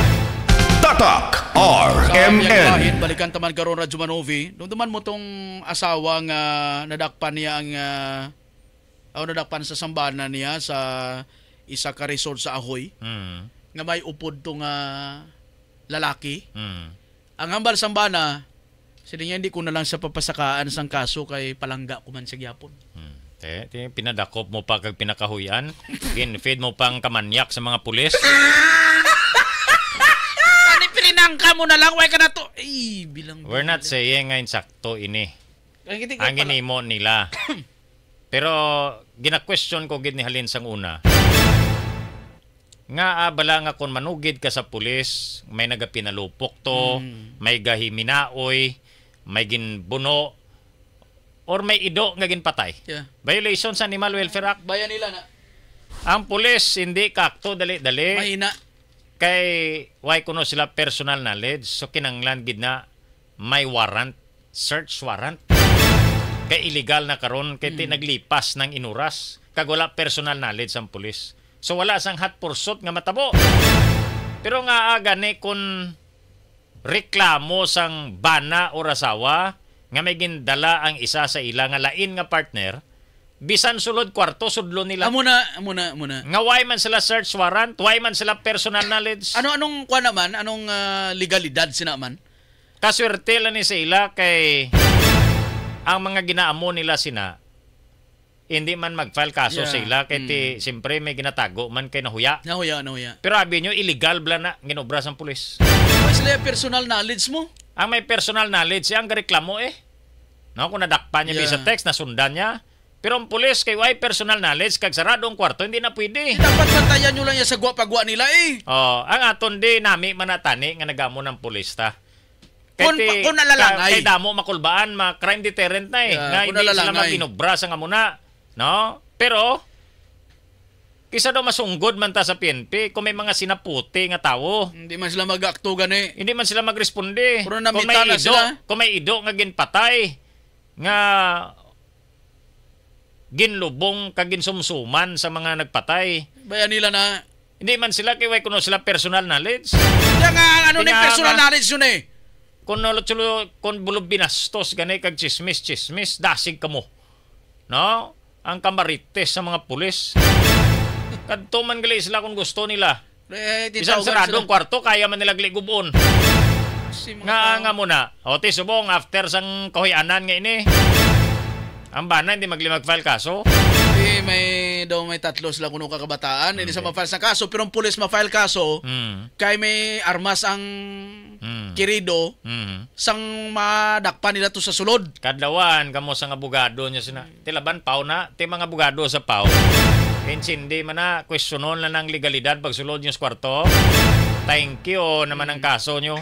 Tatak Sa RMN. balikan taman karon Radyoman Novi. Dumduman mo tong asawa nga nadakpan niya ang nadakpan sa sambana niya sa isa ka resort sa Ahoy. Nga may upod tong lalaki. Ang hambal sambana, sila niya hindi ko na lang sa papasakaan sang kaso kay palangga ko man sa gyapon. Pinadakop mo pa kag pinakahuyan. Gin-feed mo pang kamanyak sa mga pulis. Ani pininangka mo na lang, way ka na to. Ay, bilang. We're not saying nga insakto ini. Ang ginimo nila. Pero gina-question ko gid ni halin sang una. Nga bala nga kung manugid ka sa pulis, may nagapinalupok to, may gahiminaoy, may ginbuno, or may ido nga ginpatay. Yeah. Violation sa Animal Welfare Act. Bayan nila na. Ang pulis hindi kakto dali-dali. Mahina. Kay why kuno sila personal knowledge, so kinanglan gid na may warrant, search warrant. Kay illegal na karon kay naglipas ng inuras, kag wala personal knowledge ang pulis. So wala sang hot pursuit nga matabo. Pero nga gani kung reklamo sang bana o rasawa nga may gindala ang isa sa ila nga lain nga partner, bisan sulod kwarto sudlo nila. Muna. Nga why man sila search warrant, why man sila personal knowledge. Anong kuha naman? Anong legalidad sinaman? Kaswerte lang ni sa ila kay ang mga ginaamo nila sina hindi man mag-file kaso sa ila kay siyempre may ginatago man kay nahuya. Nahuya. Pero abi nyo illegal bla na ginobra sang pulis. May sila personal knowledge mo? Ang may personal knowledge siya ang reklamo eh. No, kung nadakpan niya sa text, nasundan niya. Pero ang pulis kay why personal knowledge kag saradong kwarto hindi na pwede. Dapat bantayan nyo lang yan sa pagwa nila eh. Ang aton di nami manatani nga nagamo ng pulis ta. Kung nalalangay. Kay damo makulbaan, crime deterrent na eh. Nga hindi sila maginobra sa nga muna. No? Pero kisa daw masunggod man ta sa PNP kung may mga sinaputi nga tawo. Hindi man sila mag-aktugan eh. Hindi man sila magresponde. Pero namita na sila. Kung may ido nga ginpatay nga ginlubong kag ginsumsuman sa mga nagpatay. Bayan nila na hindi man sila kay way kuno sila personal knowledge. Kaya nga ano ni personal knowledge yun eh. Kung bulob binastos gani kag chismis dasig kamo. No? Ang kamarites sa mga pulis. Kadto man gali sila kung gusto nila. Isang saradong kwarto kaya man nila gligubon. Nga muna. O ti subong after sang kahuyanan nga ini. Ang bana hindi mag-file kaso. May tatlo sila kuno kakabataan. Hindi sa ma-file sa kaso. Pero ang pulis ma-file kaso, kay may armas ang kirido, sang madakpan nila to sa sulod. Kadlawan, kamo sang abogado niya sina. Tilaban, pao na. Ti mga abogado sa pao. Hindi man na, questionon lang ng legalidad pag sulod niyo sa kwarto. Thank you naman ang kaso nyo.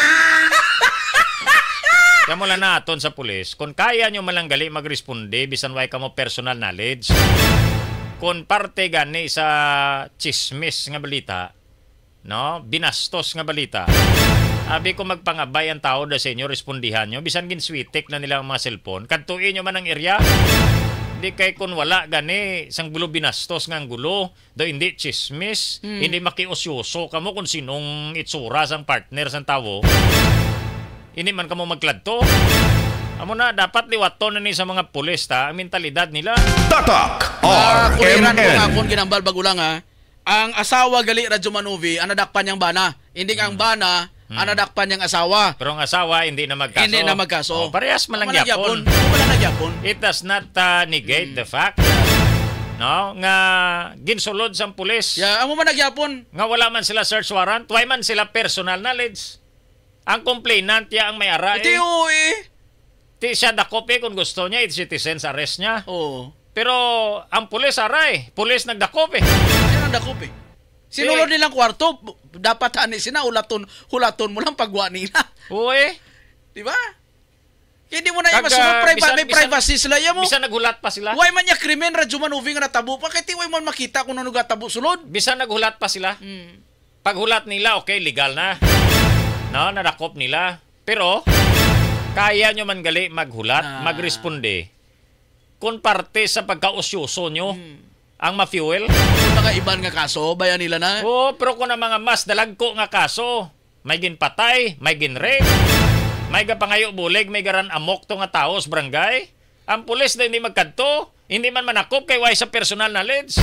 Kamo lang naton sa pulis, kung kaya nyo malanggali magresponde, bisan way kamo personal knowledge. Kung parte gani sa chismis nga balita, no? Binastos nga balita, abi ko magpangabay ang tao da sa inyo, respondihan nyo, bisan ginswitik na nila ang mga cellphone, kantuin nyo man ang area. Hindi kay kung wala gani, sang gulo binastos nga ang gulo, do hindi chismis, hindi makiusyoso kamo kung sinong itsura sang partner sang tao. Hindi man kamo magkladto. Amo na, dapat liwaton na ni sa mga pulis ta, ang mentalidad nila. Tatak Kuliran ko RMN. nga kung ginambal bagulang ha. Ang asawa gali Radyo Manuvi, ang nadakpan niyang bana. Hindi ang bana, ang nadakpan niyang asawa. Pero ang asawa hindi na magkaso. Hindi na magkaso. Oh, parehas malangyapon. It does not negate the fact. No, nga ginsulod sang pulis. Amo man nagyapon. Nga wala man sila search warrant, why man sila personal knowledge. Ang complainant ya ang may ara. Iti Ti siya dakop kung gusto niya, it's citizen's arrest niya. Oo. Pero ang pulis aray, pulis nagdakop Sino nagdakop Sinulod nilang kwarto, dapat ani sina hulaton mo lang pagwa nila. Uy. Di ba? Hindi mo na yung masunod privacy sila mo. Bisa naghulat pa sila. Why man niya krimen Radyo Manuvi nga natabo pa kay way man makita kung ano gatabo sulod. Bisa naghulat pa sila. Paghulat nila, okay, legal na. No, nadakop nila. Pero kaya nyo man gali maghulat, magresponde. Kung parte sa pagkausyoso nyo, ang ma-fuel. Kung mga iban nga kaso, bayan nila na. Oo, pero kung ang mga mas dalagko nga kaso, may ginpatay, may ginrape, may gapangayo bulig, may garan amok to nga tao sa barangay, ang pulis na hindi magkadto, hindi man manakop kay way sa personal knowledge.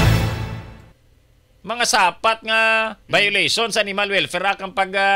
Mga sapat nga violation sa Animal Welfare Act ang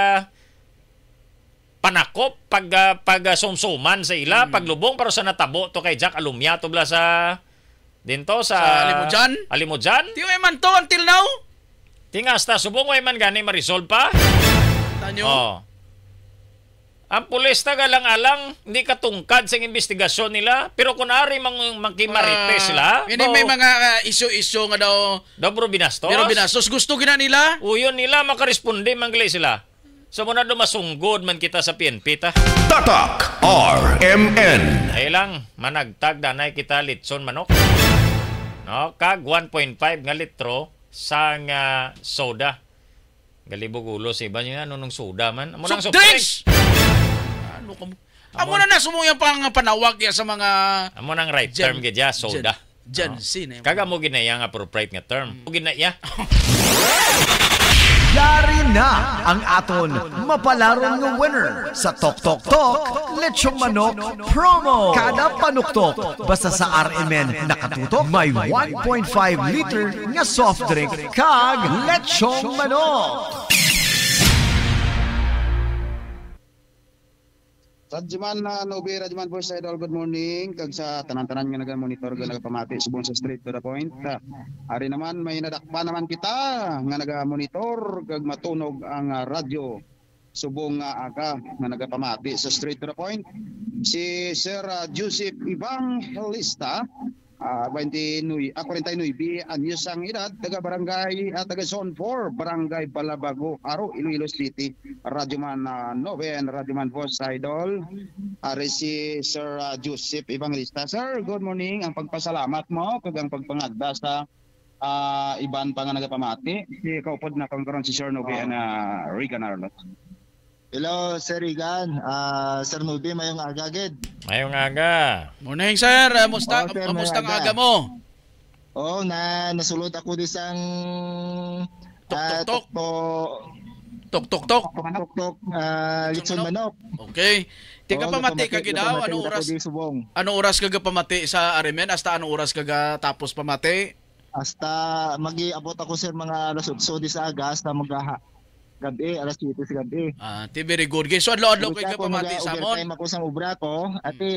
panakop, pag sumsuman sa ila, paglubong pero sa natabo to kay Jack Alumya to bla sa dinto sa Alimudjan. Ti way man to until now. Tingas ta subong way man gani ma-resolve pa. Tanyo. Ang pulis na galang-alang hindi katungkad sa investigasyon nila, pero kung ari mangkimarites sila, hindi may mga isyo-isyo nga daw bro binastos. Pero binastos gusto gina nila. Uyon nila makaresponde manglay sila. So muna dumasunggod man kita sa PNP ta. Tatak RMN. Ay lang, managtag danay kita litson manok. No, kag 1.5 nga litro sang soda. Galibog ulo sa iba niya nung soda man. Amo nang soft drinks. Amo na sumong yung panawag ya sa mga amo nang right term gidya soda. Jansin. Kaga mo ginaya nga appropriate nga term. Mo ginaya. Dari na ang aton mapalarong ng winner sa Tok Tok Tok Lechong Manok Promo. Kada panuktok basta sa RMN nakatutok may 1.5 liter nga soft drink kag Lechong Manok. Radyaman na Novi, Radyaman Voice Idol, good morning. Kag sa tanan-tanan nga naga-monitor nga nagapamati subong sa straight to the point. Ari naman may nadakpa naman kita nga naga-monitor kag matunog ang radyo subong nga aga nga nagapamati sa straight to the point. Si Sir Joseph Evangelista 49 anyos ang edad, taga barangay taga zone 4 barangay Balabago, Aro, Iloilo City. Radyoman Noven, Radyoman Voice Idol. Ari si Sir Joseph Evangelista. Sir, good morning. Ang pagpasalamat mo kag ang pagpangagda sa iban pa nga nagapamati. Si kaupod na kang karon si Sir Noven Regan Arnott. Hello, Sir Regan. Sir Nubi, mayong aga, gid. Mayong aga. Morning, sir. Kamusta ang aga mo? Oo, nasulod ako di sang tok-tok. Litson manok. Okay. Tika pamati ka gidaw. Ano oras ka pamati sa RMN? Hasta ano oras ka tapos pamati? Hasta magi-abot ako sir mga alas 8 di sa aga hasta gabi, alas 7 sa gabi. Very good. So adlaw-adlaw kay ka pamati sa amon. Overtime ako sa obra ko. Ati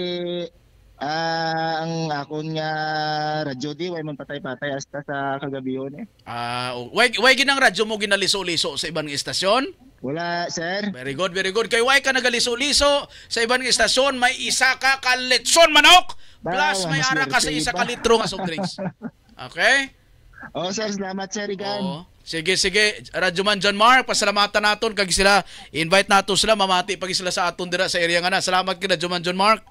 ang akon nga radyo di way man patay-patay hasta sa kagabi yun eh. Way ginang radyo mo ginaliso-liso sa ibang istasyon? Wala, sir. Very good, very good. Kay way ka nagaliso-liso sa ibang istasyon, may isa ka litson manok plus may ara ka sa isa ka litro nga soft drinks. Okay? Sir, salamat sir Igan. Sige. Radyoman John Mark, pasalamatan naton kag sila. Invite nato sila mamati pag sila sa aton dira sa area nga na. Salamat kay Radyoman John Mark.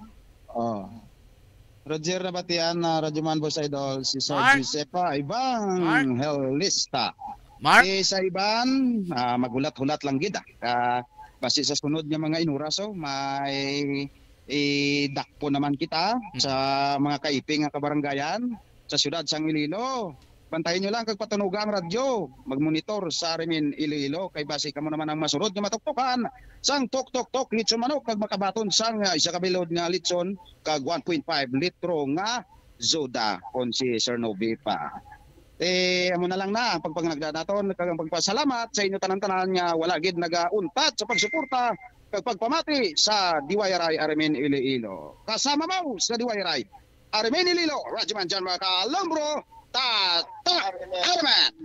Roger Nabatian na Radyoman Boss Idol, si Sir Giuseppe Ivan Helista. Mark? Sa Iban, magulat-hulat lang gid. Basi sa sunod nga mga inuraso, may dakpo naman kita sa mga kaiping nga kabaranggayan sa siyudad sang Iloilo. Bantayin nyo lang kag patunuga ang radyo. Magmonitor sa Arimin Iloilo kay basi kamo naman ang masurod nga matuktokan sang tok litson manok kag makabaton sang isa ka bilod nga litson kag 1.5 litro nga Zoda kon si Sir Novi pa. Amo na lang na ang pagpangnagdanaton kag ang pagpasalamat sa inyo tanan-tanan nga wala gid nagauntat sa pagsuporta kag pagpamati sa DYRI Arimin Iloilo. Kasama mo sa DYRI Arimin Iloilo, Radyoman John Mark Alambro, Ariman.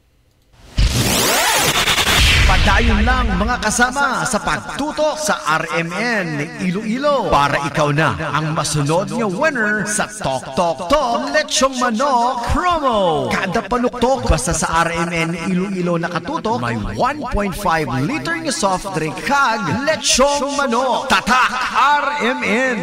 Padayon lang mga kasama sa pagtutok sa RMN Iloilo para ikaw na ang masunod nga winner sa Tok Tok Tok Lechong Manok Promo. Kada panuktok basta sa RMN Iloilo nakatutok may 1.5 liter nga soft drink kag Lechong Manok. Tatak RMN.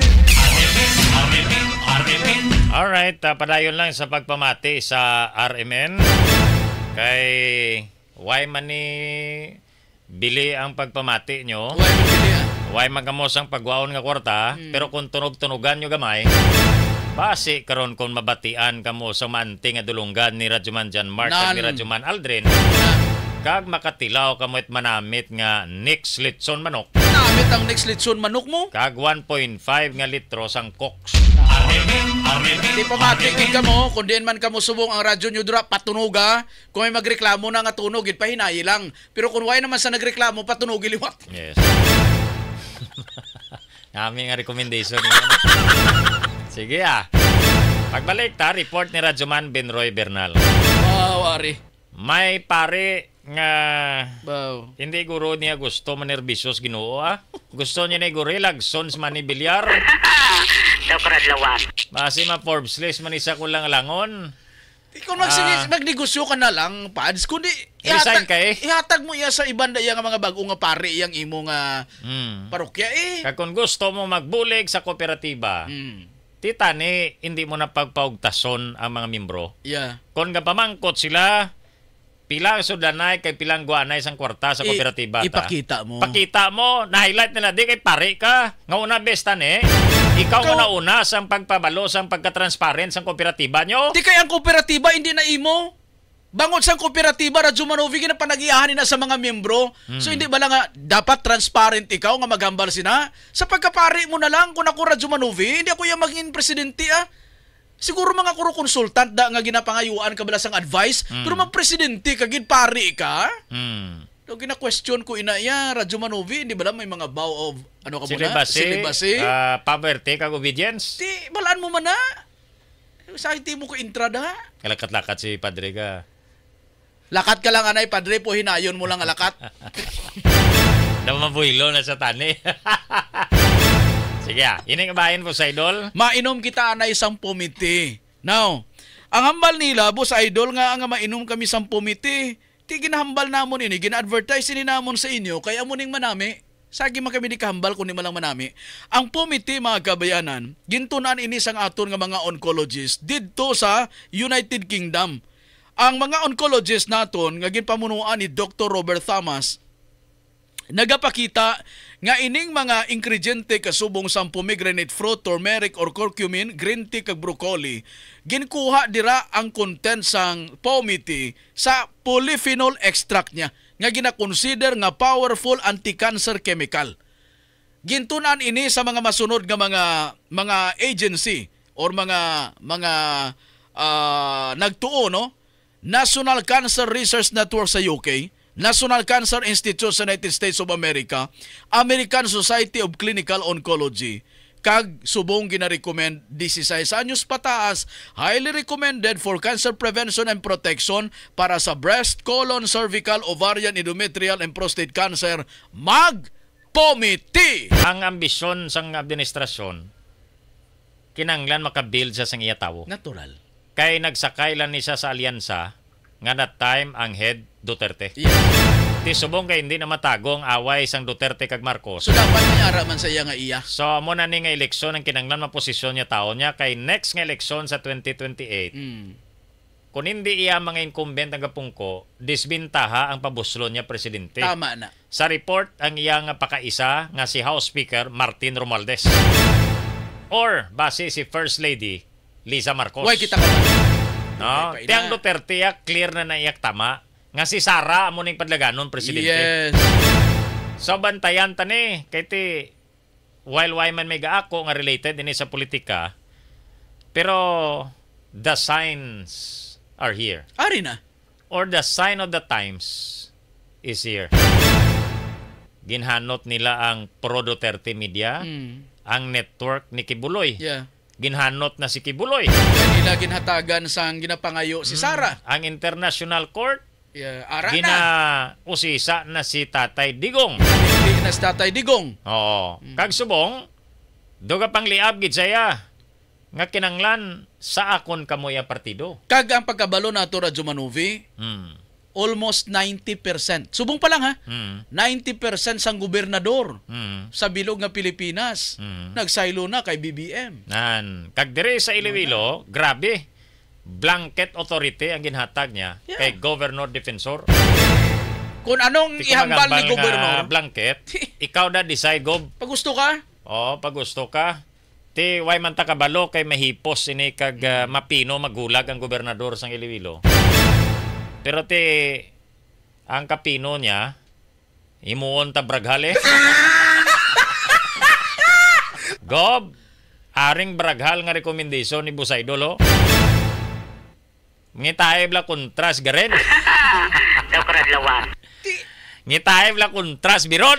Alright, padayon lang sa pagpamati sa RMN. Kay why man ni bili ang pagpamati nyo? Why magamos ang pagwaon nga kwarta? Pero kung tunog-tunugan nyo gamay, basi karon kung mabatian kamo sa manting nga dulunggan ni Radyoman John Mark at ni Radyoman Aldrin, kag makatilaw kamo it manamit nga Nix Litson manok. Namit ang Nix Litson manok mo? Kag 1.5 nga litro sang Cox. Di pa matigin ka mo, kung diyan man ka mo subong ang radyo nyo dura, patunuga. Kung may magreklamo na nga tunog, pahinayi lang. Pero kung why naman sa nagreklamo, patunugi liwat. Yes. Kami nga recommendation. Sige Pagbalik report ni Radyoman Benroy Bernal. Ari. May pare nga hindi guro niya gusto manerbisyos Ginoo Gusto niya na lagson sa manibilyar. Basi ma-Forbes list man isa ko lang langon. Kung magnegosyo ka na lang, Pads, kundi ihatag mo iya sa ibang daya nga mga bago nga pare iyang imo nga parokya Kung gusto mo magbulig sa kooperatiba, titani hindi mo na pagpaugtason ang mga membro. Kung pamangkot sila, pilang sudanay kay pilang guanay sang kwarta sa kooperatiba ipakita mo. Pakita mo, na-highlight nila di kay pare ka. Nga una bestan ikaw mo una sang pagpabalo sang pagka-transparent sang kooperatiba nyo. Di kay ang kooperatiba hindi na imo. Bangon sang kooperatiba Radyoman Novi na panagiyahanin na sa mga membro. So hindi ba lang nga dapat transparent ikaw nga magambal sina? Sa pagkapare mo na lang kung ako Radyoman Novi, hindi ako yung maging presidente Siguro mga kuro consultant nga ginapangayuan ka balasang advice, pero mag-presidente kagid pari ka. So gina-question ko Radyoman Novi, hindi ba lang may mga vow of celibacy, poverty kag obedience? Di balaan mo man na. Sa hindi mo ko intrada. Kalakat-lakat si padre ka. Lakat ka lang anay padre po hinayon mo lang alakat. Namabuhilo na sa tani. Sige, ining bayan po sa Idol. Mainom kita na isang pumiti. Now, ang hambal nila, Boss Idol, nga mainom kami isang pumiti. Ti ginahambal namon ini, gina-advertise ini namon sa inyo, kaya mo ning manami. Sagi man kami di kahambal kung di malang manami. Ang pumiti, mga kabayanan, gintunan ini sang aton nga mga oncologist didto sa United Kingdom. Ang mga oncologist naton, nga ginpamunuan ni Dr. Robert Thomas, nagapakita nga ining mga ingrediente kasubong sa pomegranate fruit, turmeric or curcumin, green tea kag broccoli, ginkuha dira ang content sang pomiti sa polyphenol extract niya nga gina-consider nga powerful anti-cancer chemical. Gintunan ini sa mga masunod nga mga agency or mga nagtuo National Cancer Research Network sa UK, National Cancer Institute sa United States of America, American Society of Clinical Oncology, kag subong gina-recommend 16 anyos pataas, highly recommended for cancer prevention and protection para sa breast, colon, cervical, ovarian, endometrial, and prostate cancer. Magpomiti! Ang ambisyon sang administrasyon, kinanglan makabuild sa sang iya tawo. Natural. Kay nagsakay lang niya sa alyansa, nga that time ang head Duterte. Yeah. Ti subong kay hindi na matago ang away sang Duterte kag Marcos. So dapat mayara man sa iya nga iya. So amo na ni nga eleksyon ang kinanglan maposisyon niya tao niya kay next nga eleksyon sa 2028. Kung hindi iya mga incumbent ang gapungko, disbintaha ang pabuslon niya presidente. Tama na. Sa report ang iya nga pakaisa nga si House Speaker Martin Romualdez. Or base si First Lady Liza Marcos. Why kita ka no, tiyang Duterte clear na naiyak tama nga si Sara amo ning padlaganon presidente. Yes. So bantayan tani kay ti while man may gaako nga related ini sa politika, pero the signs are here. Ari na. Or the sign of the times is here. Ginhanot nila ang pro Duterte media, ang network ni Kibuloy. Yeah. Ginhanot na si Kibuloy. Kanila ginhatagan sang ginapangayo si Sara. Ang International Court, ara usisa na si Tatay Digong. Hindi na si Tatay Digong. Oo. Kag subong, duga pang liab gid saya nga kinanglan sa akon kamoya partido. Kag ang pagkabalo nato Radyo Manuvi, almost 90%. Subong pa lang ha. 90% sang gobernador sa bilog nga Pilipinas nagsaylo na kay BBM. Nan, kag dire sa Iloilo, grabe. Blanket authority ang ginhatag niya kay Governor Defensor. Kung anong ihambal ni gobernador, blanket, ikaw na decide gob. Pag gusto ka? Oh, pag gusto ka. Ti way man ta kabalo kay mahipos ini kag mapino magulag ang gobernador sang Iloilo. Pero ang kapino niya, imuon ta braghal Gob, aring braghal nga rekomendasyon ni Busaydol, ngitaib la kontras garen. Dokrat lawan. Ngitaib la kontras biron.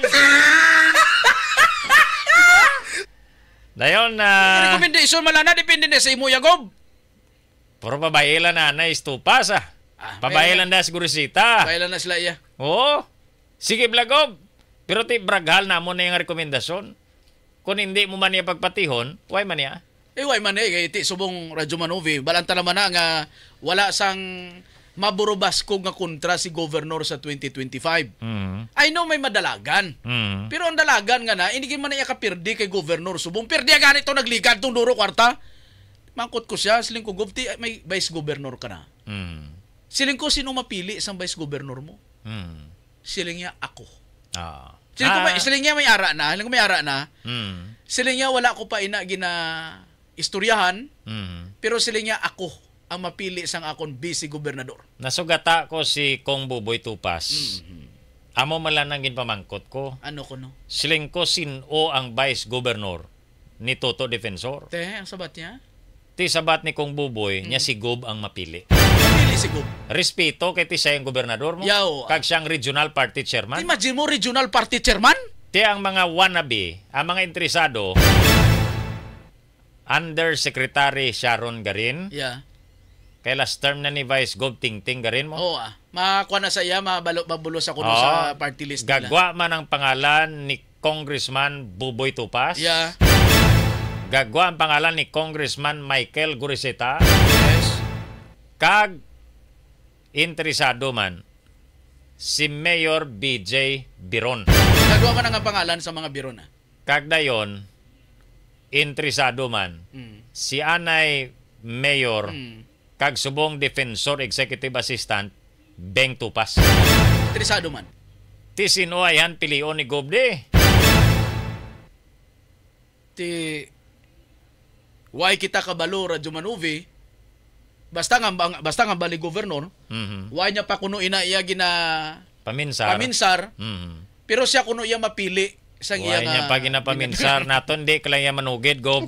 Dayon na... rekomendasyon malana, depende na sa imo ya, Gob. Puro pabayela na istupas pabaylan na siguro sita. Pabaylan na sila iya. Oo. Sige blagob. Pero ti braghal na mo na yung rekomendasyon. Kung hindi mo man niya pagpatihon, why man niya? Why man kay ti subong Radyo Manuvi. Balanta naman na nga wala sang maburubasko nga kontra si Governor sa 2025. I know may madalagan. Pero ang dalagan nga na, hindi man na kapirdi kay Governor. Subong pirdi ganito nagligad tong duro kwarta. Mangkot ko siya, siling ko gubti, may vice governor ka na. Siling ko, sino mapili isang vice governor mo? Siling niya, ako. Siling niya may ara na. Siling niya, wala ko pa gina istoryahan. Pero siling niya, ako ang mapili isang akong vice gobernador. Nasugata ko si Kong Buboy Tupas. Amo malanang ginpamangkot ko. Ano ko no? Siling ko, sino ang vice governor ni Toto Defensor? Ang sabat niya? Ti sabat ni Kong Buboy, niya si Gob ang mapili. Mapili si Gob. Respeto kay ti siya yung gobernador mo. Yaw. Kag siyang regional party chairman. Imagine mo, regional party chairman? Ti ang mga wannabe, ang mga interesado, Undersecretary Sharon Garin. Yeah. Kay last term na ni Vice Gob Tingting Garin mo. Oo makuha na sa iya, mabulo sa kuno sa party list nila. Gagwa man ang pangalan ni Congressman Buboy Tupas. Yeah. Gagwa ang pangalan ni Congressman Michael Guriseta. Yes. Kag interesado man si Mayor BJ Biron. Gagwa man ang pangalan sa mga Biron. Kag dayon interesado man si Anay Mayor kag subong Defensor Executive Assistant Beng Tupas. Interesado man. Ti sino ayan pilion ni Gobde? Ti why kita kabalo Radyo Manuvi, basta nga bali gobernador, why niya pa kuno iya gina paminsar, pero siya kuno iya mapili sang iya nga. Why niya pa ginapaminsar naton di kala iya manugid Gob.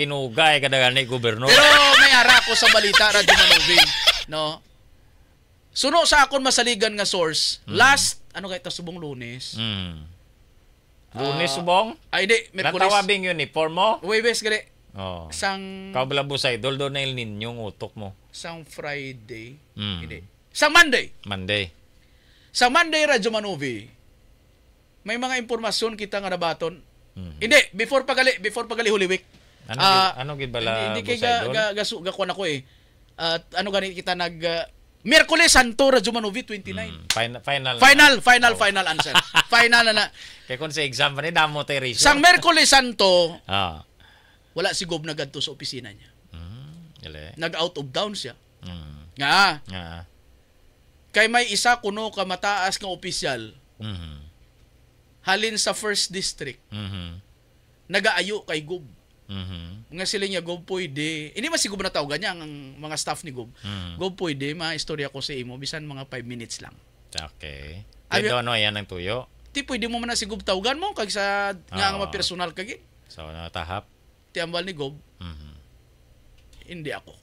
Paginugay kadagan ni gobernador. Pero may ara ko sa balita Radyo Manuvi, no? Suno sa akon masaligan nga source, last, ano kaya ito, subong Lunes? Lunes, subong? Ay, di, Merkulis. Natawabing uniform mo? Webes, gali. Oh. Sang... Kablabusay, doon na ilnin yung utok mo. Sang Friday. Hindi. Sang Monday. Sa Monday, Radyo Manovi, may mga impormasyon kita nga nabaton. Hindi, before pagali Holy Week. Ano gid bala hindi kay gakuan ako eh. Ano gani kita nag Miyerkules Santo Radyo Manovi 29. Final answer. Final na. Kay kun sa exam pa ni damo tay reason. Sang Miyerkules Santo. Wala si Gob nagadto sa opisina niya. Nag out of town siya. Nga. Kay may isa kuno ka mataas nga opisyal. Halin sa first district. Nagaayo kay Gob. Nga sila niya, Gob, pwede. Hindi man si Gob na tawag niya, ang mga staff ni Gob. Gob, pwede, ma-istorya ko sa imo, bisan mga 5 minutes lang. Okay. Pwede ano yan ang tuyo? Ti, pwede mo man na si Gob tawagan mo, kag sa nga mga personal kagin. So, natahap? Ti, ambal ni Gob. Hindi ako.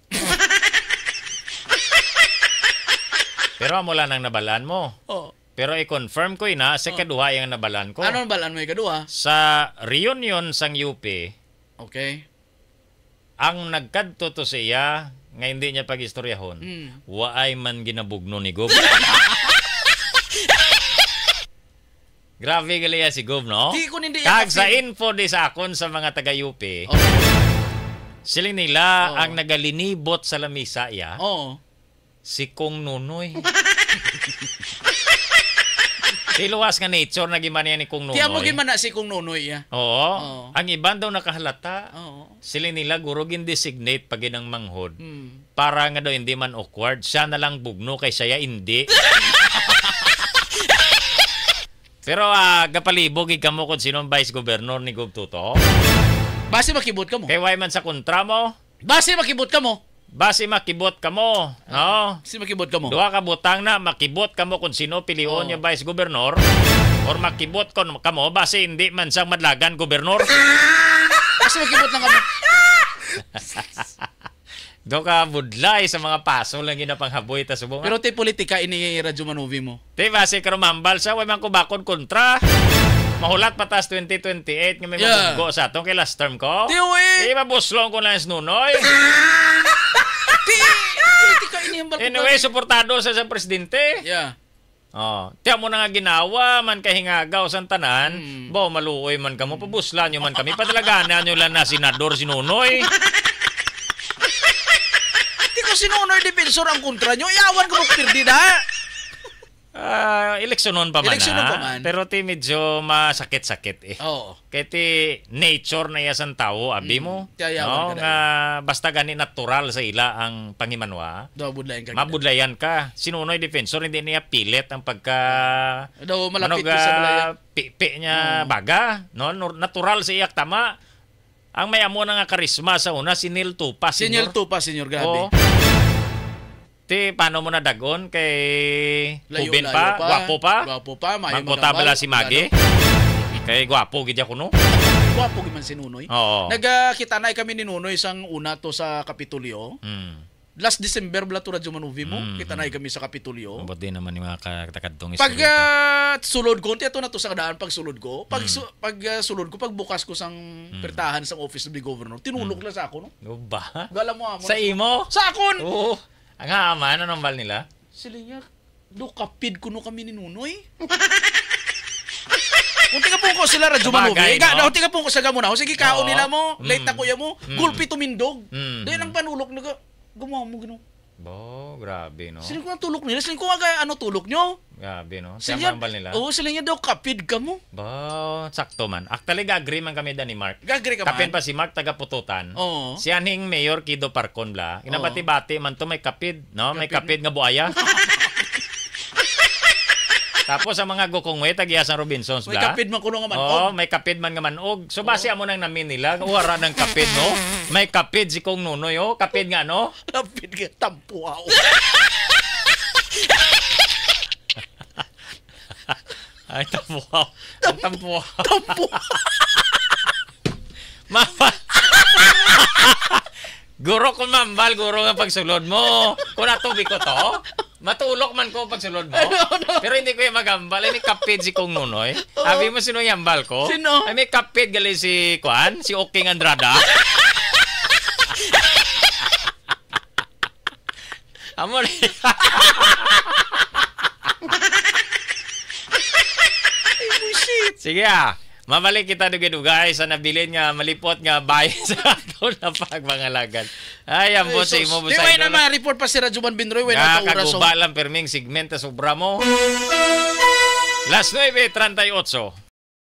Pero mula nang nabalaan mo. Pero i-confirm ko na sa kaduha yung nabalaan ko. Ano nabalaan mo yung kaduha? Sa reunion sang UP. Okay. Ang nagkadto to siya, nga hindi niya pag-istoryahon, waay man ginabugno ni Gob. Grabe gali si Gob, no? Kag sa info di sa akon sa mga taga-UP, sila nila ang nagalinibot sa lamisa ya. Si Kong Nunoy. Iluwas nga nature na gimana ni Kong Nunoy. Tiyan mo gimana si Kong Nunoy ya. Oo. Ang iban daw nakahalata. Sila nila guro gin-designate pag ginang manghod. Para nga daw hindi man awkward. Siya na lang bugno kay siya hindi. Pero kapalibog ikamo kung sino ang vice governor ni Gob Tuto. Base makibot ka mo. Kay way man sa kontra mo. Base makibot ka mo. Base makibot ka mo. Si makibot ka mo. Duha ka butang na makibot ka mo kung sino pilion yung vice governor or makibot ka mo base hindi man sang madlagan gobernur. Base makibot na kamo. Do ka budlay sa mga paso lang ginapanghaboy ta subong. Pero ti politika ini Radyo Manovi mo. Ti base ka rumambal sa way man ko bakon kontra. Mahulat patas 2028 nga may mabugo sa atong kay last term ko. Ti we. Mabuslong ko lang Nunoy. Anyway, suportado sa presidente. Yeah. Tiyan mo na nga ginawa, man kahingagaw sa tanan, bo maluoy man kamo, pabuslan nyo man kami, padalaganan nyo lang na senador si Nunoy. Di ko si Nunoy defensor ang kontra nyo, iawan ko magpirdi na. Eleksyonon pa man. Pero ti medyo masakit-sakit eh. Kaya ti nature na yasan tao, abi mo. No? Nga basta gani natural sa ila ang pangimanwa. Mabudlayan ka. Sinunoy defensor, hindi niya pilit ang pagka... malapit sa bulayan. Pipi niya baga. No? Natural sa iyak tama. Ang may amo na nga karisma sa una, si Neil Tupa. Si Neil Tupa, senyor, grabe. Ti, paano mo na dagon kay Hubin pa? Gwapo pa? Mangkota bala si Magi? Kay gwapo gidya ko no? Gwapo giman si Nunoy. Nagkita na kami ni Nunoy sang una to sa Kapitolyo. Last December bala to Radyo Manovi mo. Kita na kami sa Kapitolyo. Mabot din naman yung mga katakadtong pag sulod ko, ito na to sa kadaan pag sulod ko. Pag sulod ko, pag bukas ko sang pertahan sang office of the governor, tinulog lang sa ako no? Ba? Gala mo sa imo? Sa akon! Oo. Ang haman, anong bal nila? Sila niya, kapid ko no kami ni Nunoy. Kung tika po ko sila Radyo Manovi, tika po ko sa gamuna, sige kaon nila mo, late na kuya mo, gulpi tumindog. Dahil ang panulok na gumawa mo gano'n. Bo, grabe no. Sila ko ang tulok nila, sila ko ano tulok nyo. Grabe no. Sila bal nila? Oo, sila niya daw kapid ka mo. Bo, sakto man. Actually, agree man kami ni Mark. Agree ka man. Kapin pa si Mark, taga-Pututan. Oo. Si Aning Mayor Kido Parcon bla. Inabati-bati man to may kapid, no? May kapid nga buaya. Tapos ang mga gukongwe, tag-Yasan Robinsons bla. May kapid man kuno nga manog. Oo, may kapid man nga manog. So base amo nang namin nila, uwara ng kapid no. May kapid si Kong Nunoy, oh. Kapid nga no? Kapid nga tampuaw. Ay, tampuaw. Tampuaw. Mama. Guro ko mambal, guro nga pagsulod mo. Kung natubi ko to, Matulok man ko pag sulod mo. Pero hindi ko yung magambal. Ay, may kapit si Kong Nunoy. Sabi mo, sino yung ambal ko? Sino? Ay, may kapit gali si Kwan, si Oking Andrada. Amo rin. Sige mabalik kita dugay-dugay sa nabilin nga malipot nga bahay sa ato na pagmangalagan. Ay, ang po sa imo Di way na ma-report pa si Rajuman Binroy, way na ta oras. Kaguba lang perming segmento sobra mo. Las 9:38.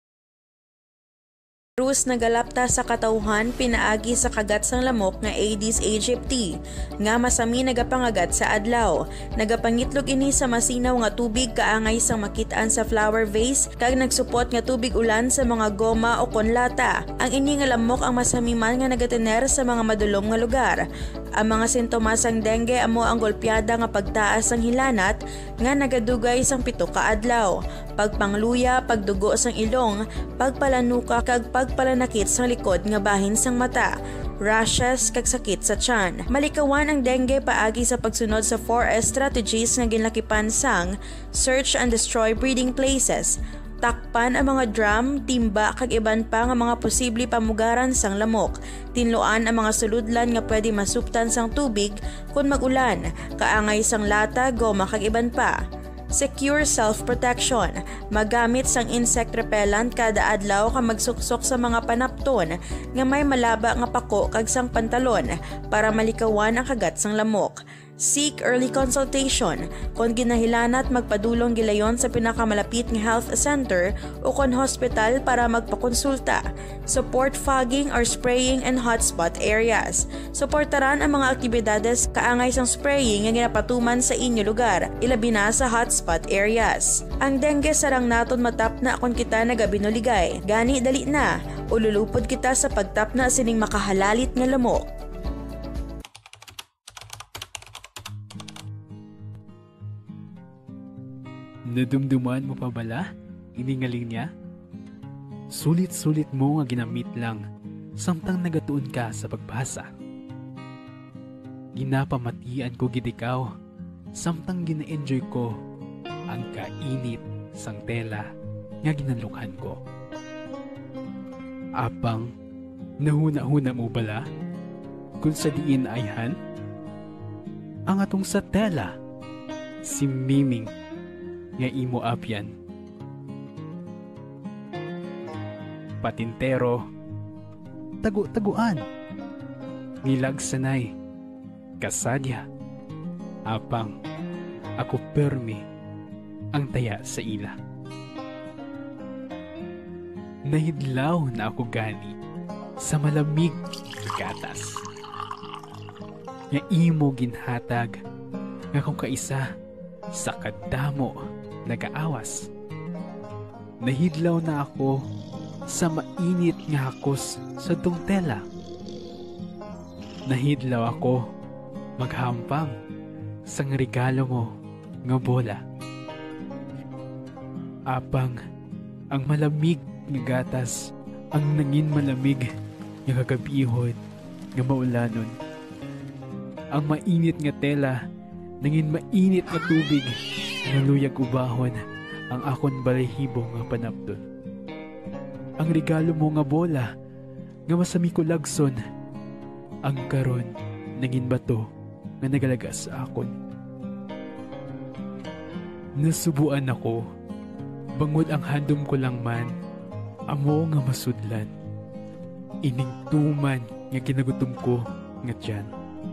Rus nagalapta sa katauhan pinaagi sa kagat sang lamok nga Aedes aegypti nga masami nagapangagat sa adlaw. Nagapangitlog ini sa masinaw nga tubig kaangay sang makit-an sa flower vase kag nagsupot nga tubig ulan sa mga goma o konlata. Ang ini nga lamok ang masamiman nga nagatener sa mga madulom nga lugar. Ang mga sintomas sang dengue amo ang golpeada nga pagtaas sang hilanat nga nagadugay sang 7 ka adlaw. Pagpangluya, pagdugo sang ilong, pagpalanuka kag pagpalanakit sa likod nga bahin sang mata, rashes kag sakit sa tiyan. Malikawan ang dengue paagi sa pagsunod sa 4S strategies nga ginlakipan sang search and destroy breeding places, takpan ang mga drum, timba kag iban pa nga mga posible pamugaran sang lamok, tinluan ang mga suludlan nga pwede masuptan sang tubig kung magulan, kaangay sang lata, goma kag iban pa. Secure self-protection. Magamit sang insect repellent kada adlaw ka magsuksok sa mga panapton nga may malaba nga pako kag sang pantalon para malikawan ang kagat sang lamok. Seek early consultation. Kung ginahilanat magpadulong gilayon sa pinakamalapit nga health center o kon hospital para magpakonsulta. Support fogging or spraying in hotspot areas. Suportaran ang mga aktibidades kaangay sang spraying nga ginapatuman sa inyo lugar, ilabi na sa hotspot areas. Ang dengue sarang naton matap na kung kita nagabinuligay. Gani dali na, ululupod kita sa pagtap na sining makahalalit nga lamok. Nadumduman mo pa bala? Iningaling niya? Sulit-sulit mo nga ginamit lang, samtang nagatuon ka sa pagbasa. Ginapamatian ko gid ikaw, samtang gina-enjoy ko ang kainit sang tela nga ginanlukhan ko. Apang, nahuna-huna mo bala? Kung sa diin ayhan? Ang atong sa tela, si Miming nga imo apyan. Patintero, tagu-taguan, nilag sanay, kasadya, apang, ako permi, ang taya sa ila. Nahidlaw na ako gani sa malamig na gatas. Nga imo ginhatag, nga kung kaisa sa kadamo nagaawas. Nahidlaw na ako sa mainit nga hakos sa tela. Nahidlaw ako maghampang sang regalo mo nga bola. Apang ang malamig nga gatas ang nangin malamig nga kagabihon nga maulanon. Ang mainit nga tela nangin mainit nga tubig naluyag ubahon ang akon balahibo nga panapdon. Ang regalo mo nga bola nga masami ko lagson ang karon nangin bato nga nagalagas sa akon. Nasubuan ako bangod ang handom ko lang man amo nga masudlan ining tuman nga kinagutom ko nga tiyan.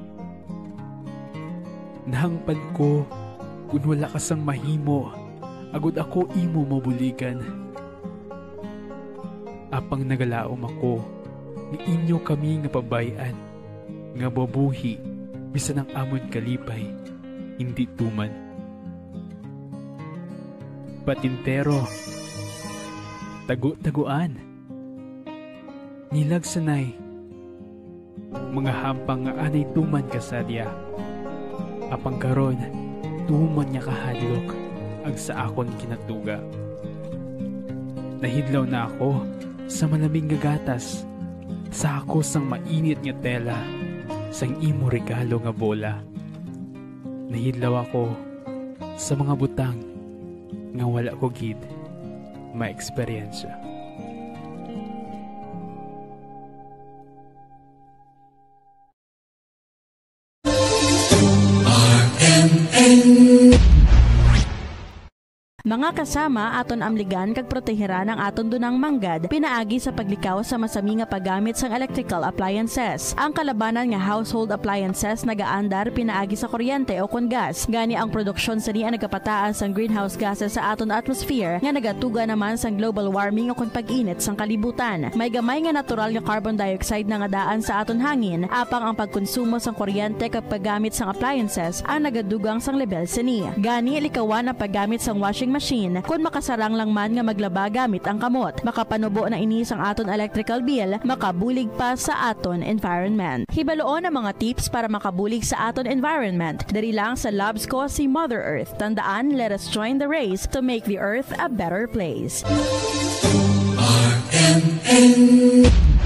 Nahangpan ko kung wala ka sang mahimo, agud ako imo mabuligan. Apang nagalaom ako, ni inyo kami nga pabayan, nga babuhi, bisan ang amon kalipay, hindi tuman. Patintero, tagu-taguan, nilag sanay, mga hampang nga anay tuman kasadya. Apang karon, tuman niya kahadlok ag sa akon kinatuga. Nahidlaw na ako sa malamig nga gatas, sa ako sang mainit nga tela, sang imo regalo nga bola. Nahidlaw ako sa mga butang nga wala ko gid ma-eksperyensya. Mga kasama, aton amligan kag proteheran ang aton dunang manggad pinaagi sa paglikaw sa masami nga paggamit sang electrical appliances. Ang kalabanan nga household appliances nagaandar pinaagi sa kuryente o kon gas. Gani ang produksyon sa niya nagapataas sang greenhouse gases sa aton atmosphere nga nagatuga naman sang global warming o kon pag-init sang kalibutan. May gamay nga natural nga carbon dioxide na nga daan sa aton hangin, apang ang pagkonsumo sang kuryente kag paggamit sang appliances ang nagadugang sang level sa niya. Gani likawan ang paggamit sang washing machine kung makasarang lang man nga maglaba gamit ang kamot. Makapanubo na inis ang aton electrical bill, makabulig pa sa aton environment. Hibaloon ang mga tips para makabulig sa aton environment. Dari lang sa Loves Ko si Mother Earth. Tandaan, let us join the race to make the earth a better place. RMN.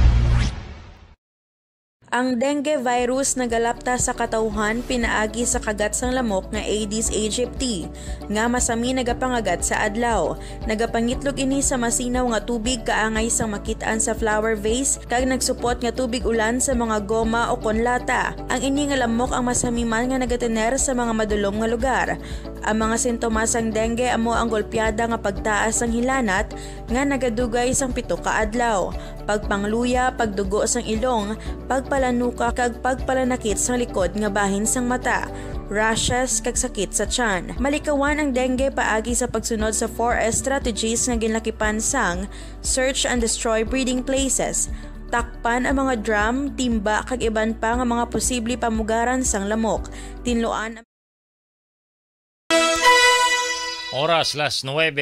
Ang dengue virus nagalapta sa katawhan pinaagi sa kagat sang lamok nga Aedes aegypti nga masami nagapangagat sa adlaw. Nagapangitlog ini sa masinaw nga tubig kaangay sang makitaan sa flower vase kag nagsupot nga tubig ulan sa mga goma o konlata. Ang ini nga lamok ang masami man nga nagatener sa mga madulom nga lugar. Ang mga sintomas sang dengue amo ang golpeada nga pagtaas sang hilanat nga nagadugay sang 7 ka adlaw. Pagpangluya, pagdugo sang ilong, pagpalanuka kag pagpalanakit sang likod nga bahin sang mata, rashes kag sakit sa tiyan. Malikawan ang dengue paagi sa pagsunod sa 4S strategies nga ginlakipan sang search and destroy breeding places, takpan ang mga drum, timba kag iban pa nga mga posible pamugaran sang lamok, tinloan. Oras las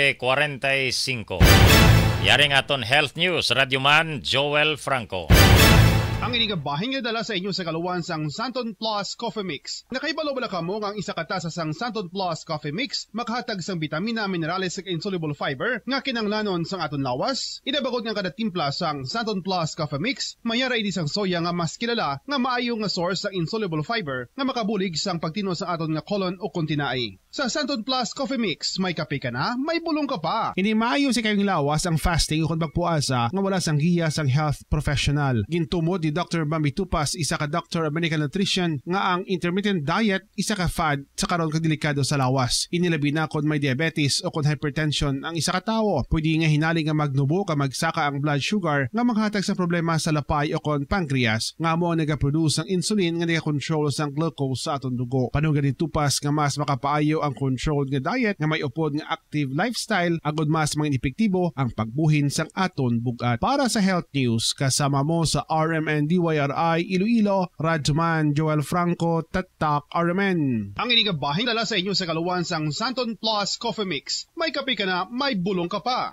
9:45. Yaring aton Health News, Radyoman Joel Franco. Ang inigabahin nga dala sa inyo sa kaluwan sang Santon Plus Coffee Mix. Nakaibalo-bala ka mo ang isa katasa sang Santon Plus Coffee Mix makahatag sang bitamina, minerales ug insoluble fiber nga kinanglanon sang aton lawas. Idabagod nga kada timpla sang Santon Plus Coffee Mix, mayara idi sang soya nga mas kilala nga maayo nga source sang insoluble fiber nga makabulig sang pagtino sa aton nga colon o kontinai. Sa Santon Plus Coffee Mix, may kape ka na, may bulong ka pa. Hindi maayo si kayong lawas ang fasting o kung magpuasa nga wala sang giya sang health professional. Gintumod ni Dr. Bambi Tupas, isa ka Doctor of Medical Nutrition, nga ang intermittent diet, isa ka fad sa karon kag delikado sa lawas. Inilabi na kung may diabetes o kung hypertension ang isa ka tawo. Pwede nga hinali nga magnubo ka magsaka ang blood sugar nga maghatag sa problema sa lapay o kung pancreas nga mo nagaproduce ang insulin nga nagakontrol sang glucose sa atong dugo. Panugan ni Tupas nga mas makapaayo ang controlled nga diet nga may upod nga active lifestyle agud mas mga epektibo ang pagbuhin sang aton bugat. Para sa Health News, kasama mo sa RMN DYRI Iloilo, Radyoman Joel Franco, Tatak RMN. Ang inigabahin dala sa inyo sa kaluwan sang Santon Plus Coffee Mix. May kape ka na, may bulong ka pa.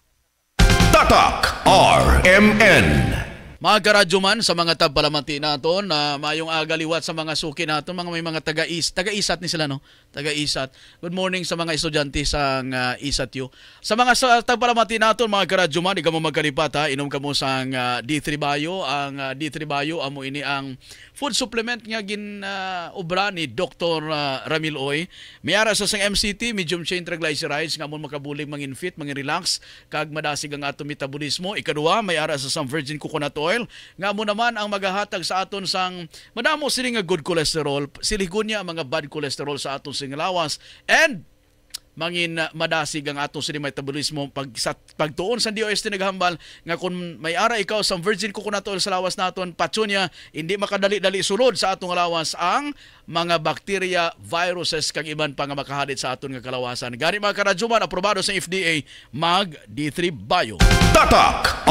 Tatak RMN. Mga karadyoman, sa mga tabpalamati naton na mayong agaliwat sa mga suki naton, mga may mga taga-isat ni sila, no? Taga-isat. Good morning sa mga estudyante sa ISATU. Sa mga tabpalamati naton, mga karadyoman, di ka mo magkalipat, ha? Inom ka mo sa D3 Bio. Ang D3 Bio, amo ini ang food supplement nga obra ni Dr. Ramil Oy. Mayara sa sang MCT, medium chain triglycerides, nga mo makabulig mangin fit, mangin relax, kag madasig ang atong metabolismo. Ikaduha, mayara sa sang virgin coconut oil, nga mo naman ang magahatag sa aton sang madamo sili nga good cholesterol, siligon niya ang mga bad cholesterol sa aton sing lawas, and mangin madasig ang atong sili metabolismo pagtuon sa DOST naghambal nga kung may ara ikaw sa virgin coconut oil sa lawas naton, patso niya hindi makadali-dali sulod sa atong lawas ang mga bacteria, viruses kag iban pa nga makahadit sa aton nga kalawasan. Gani mga karadyoman, aprobado sa FDA mag D3 Bio. Tatak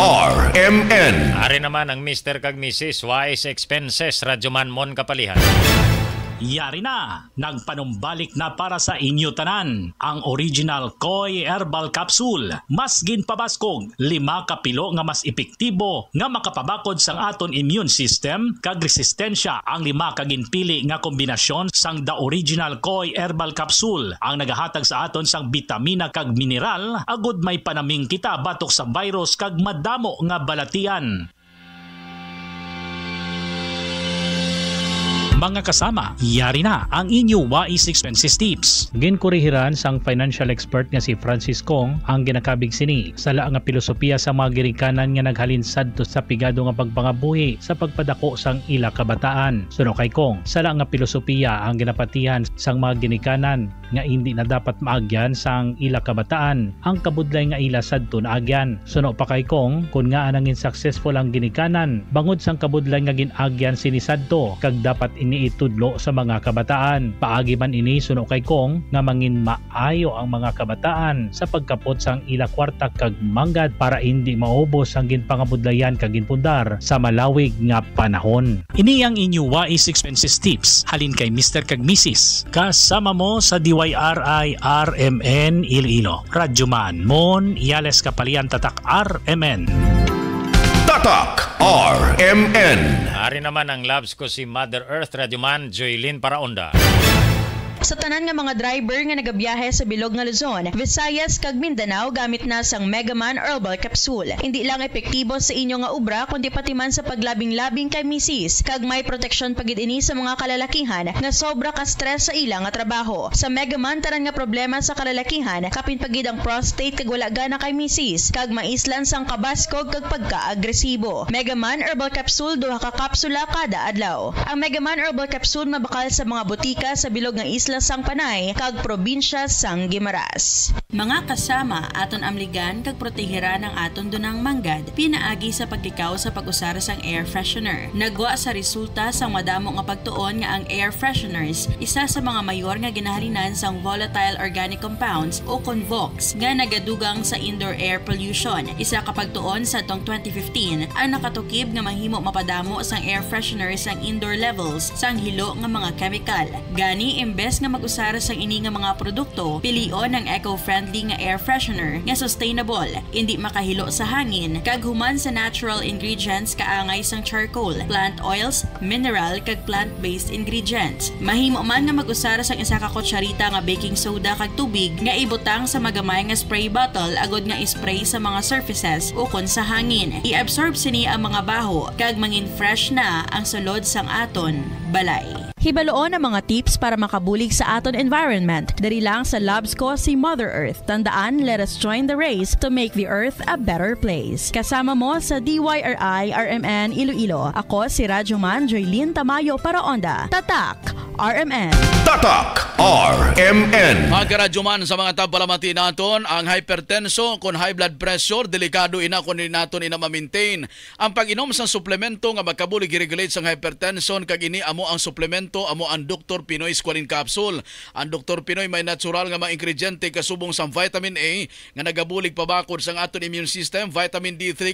RMN. Ari naman ang Mr. kag Mrs. Wise Expenses, Radyoman Mon Kapalihan. Yari na, nagpanumbalik na para sa inyo tanan ang original Koi Herbal Capsule. Mas ginpabaskog 5 kapilo nga mas epektibo nga makapabakod sang aton immune system kag resistensya. Ang 5 kaginpili nga kombinasyon sang the original Koi Herbal Capsule ang nagahatag sa aton sang bitamina kag mineral agud may panaming kita batok sa virus kag madamo nga balatian. Mga kasama, yari na ang inyo wais expenses tips. Ginkurihiran sang financial expert nga si Francis Kong ang ginakabig sini sa laang nga pilosopiya sa mga girikanan nga naghalinsad to sa pigado nga pagpangabuhi sa pagpadako sang ila kabataan. Suno kay Kong, sa laang nga pilosopiya ang ginapatihan sang mga ginikanan nga hindi na dapat maagyan sang ila kabataan ang kabudlay nga ila sadto na agyan. Suno pa kay Kong, kun nga anangin successful ang ginikanan bangod sang kabudlay nga ginagyan sinisadto kag dapat iniitudlo sa mga kabataan. Paagi man ini suno kay Kong nga mangin maayo ang mga kabataan sa pagkapot sang ila kwarta kag manggad para hindi maubos ang ginpangabudlayan kag ginpundar sa malawig nga panahon. Ini ang inyo wais expenses tips halin kay Mr. kag Mrs. Kasama mo sa DYRI RMN Iloilo. Radyoman Mon Iales Kapalian Tatak RMN. Tatak RMN. Ari naman ang labs ko si Mother Earth Radyoman Joylyn Paraonda. Sa tanan nga mga driver nga nagabiyahe sa bilog nga Luzon, Visayas kag Mindanao gamit na sang Megaman Herbal Capsule. Hindi lang epektibo sa inyo nga ubra kundi pati man sa paglabing-labing kay misis kag may proteksyon pagid ini sa mga kalalakihan nga sobra ka stress sa ilang nga trabaho. Sa Megaman tanan nga problema sa kalalakihan kapin pagid ang prostate kag wala gana kay misis kag maislan sang kabaskog kag pagka-agresibo. Megaman Herbal Capsule duha ka kapsula kada adlaw. Ang Megaman Herbal Capsule mabakal sa mga butika sa bilog nga isla sang Panay kag probinsya sang Guimaras. Mga kasama, aton amligan kag proteheran ang aton dunang manggad pinaagi sa pagtikaw sa pag-usar sang air freshener. Nagwa sa resulta sang madamo nga pagtuon nga ang air fresheners isa sa mga mayor nga ginahalinan sang volatile organic compounds o CONVOX nga nagadugang sa indoor air pollution. Isa ka pagtuon sa tong 2015 ang nakatukib nga mahimo mapadamo sang air freshener sang indoor levels sang hilo nga mga chemical. Gani imbes nga mag-usara sang ini nga mga produkto, pilion ang eco-friendly nga air freshener nga sustainable, hindi makahilo sa hangin, kag human sa natural ingredients kaangay sang charcoal, plant oils, mineral kag plant-based ingredients. Mahimo man nga mag-usara sang isa ka kutsarita nga baking soda kag tubig nga ibutang sa magamay nga spray bottle agod nga ispray sa mga surfaces o kon sa hangin. I-absorb sini ang mga baho kag mangin fresh na ang sulod sang aton balay. Hibaloon ang mga tips para makabulig sa aton environment. Dari lang sa labs ko si Mother Earth. Tandaan, let us join the race to make the earth a better place. Kasama mo sa DYRI RMN Iloilo. Ako si Radyoman Joylyn Tamayo Paraonda. Tatak RMN. Tatak RMN. Mga karadyoman, sa mga tabalamati naton, ang hypertenso kung high blood pressure, delikado ina kung naton ina ma-maintain. Ang pag-inom sa suplemento nga makabulig i-regulate sa hypertension kag ini amo ang suplemento amo ang Dr. Pinoy Squalene Capsule. Ang Dr. Pinoy may natural nga mga ingrediente kasubong sa vitamin A nga nagabulig pabakod sa aton immune system, vitamin D3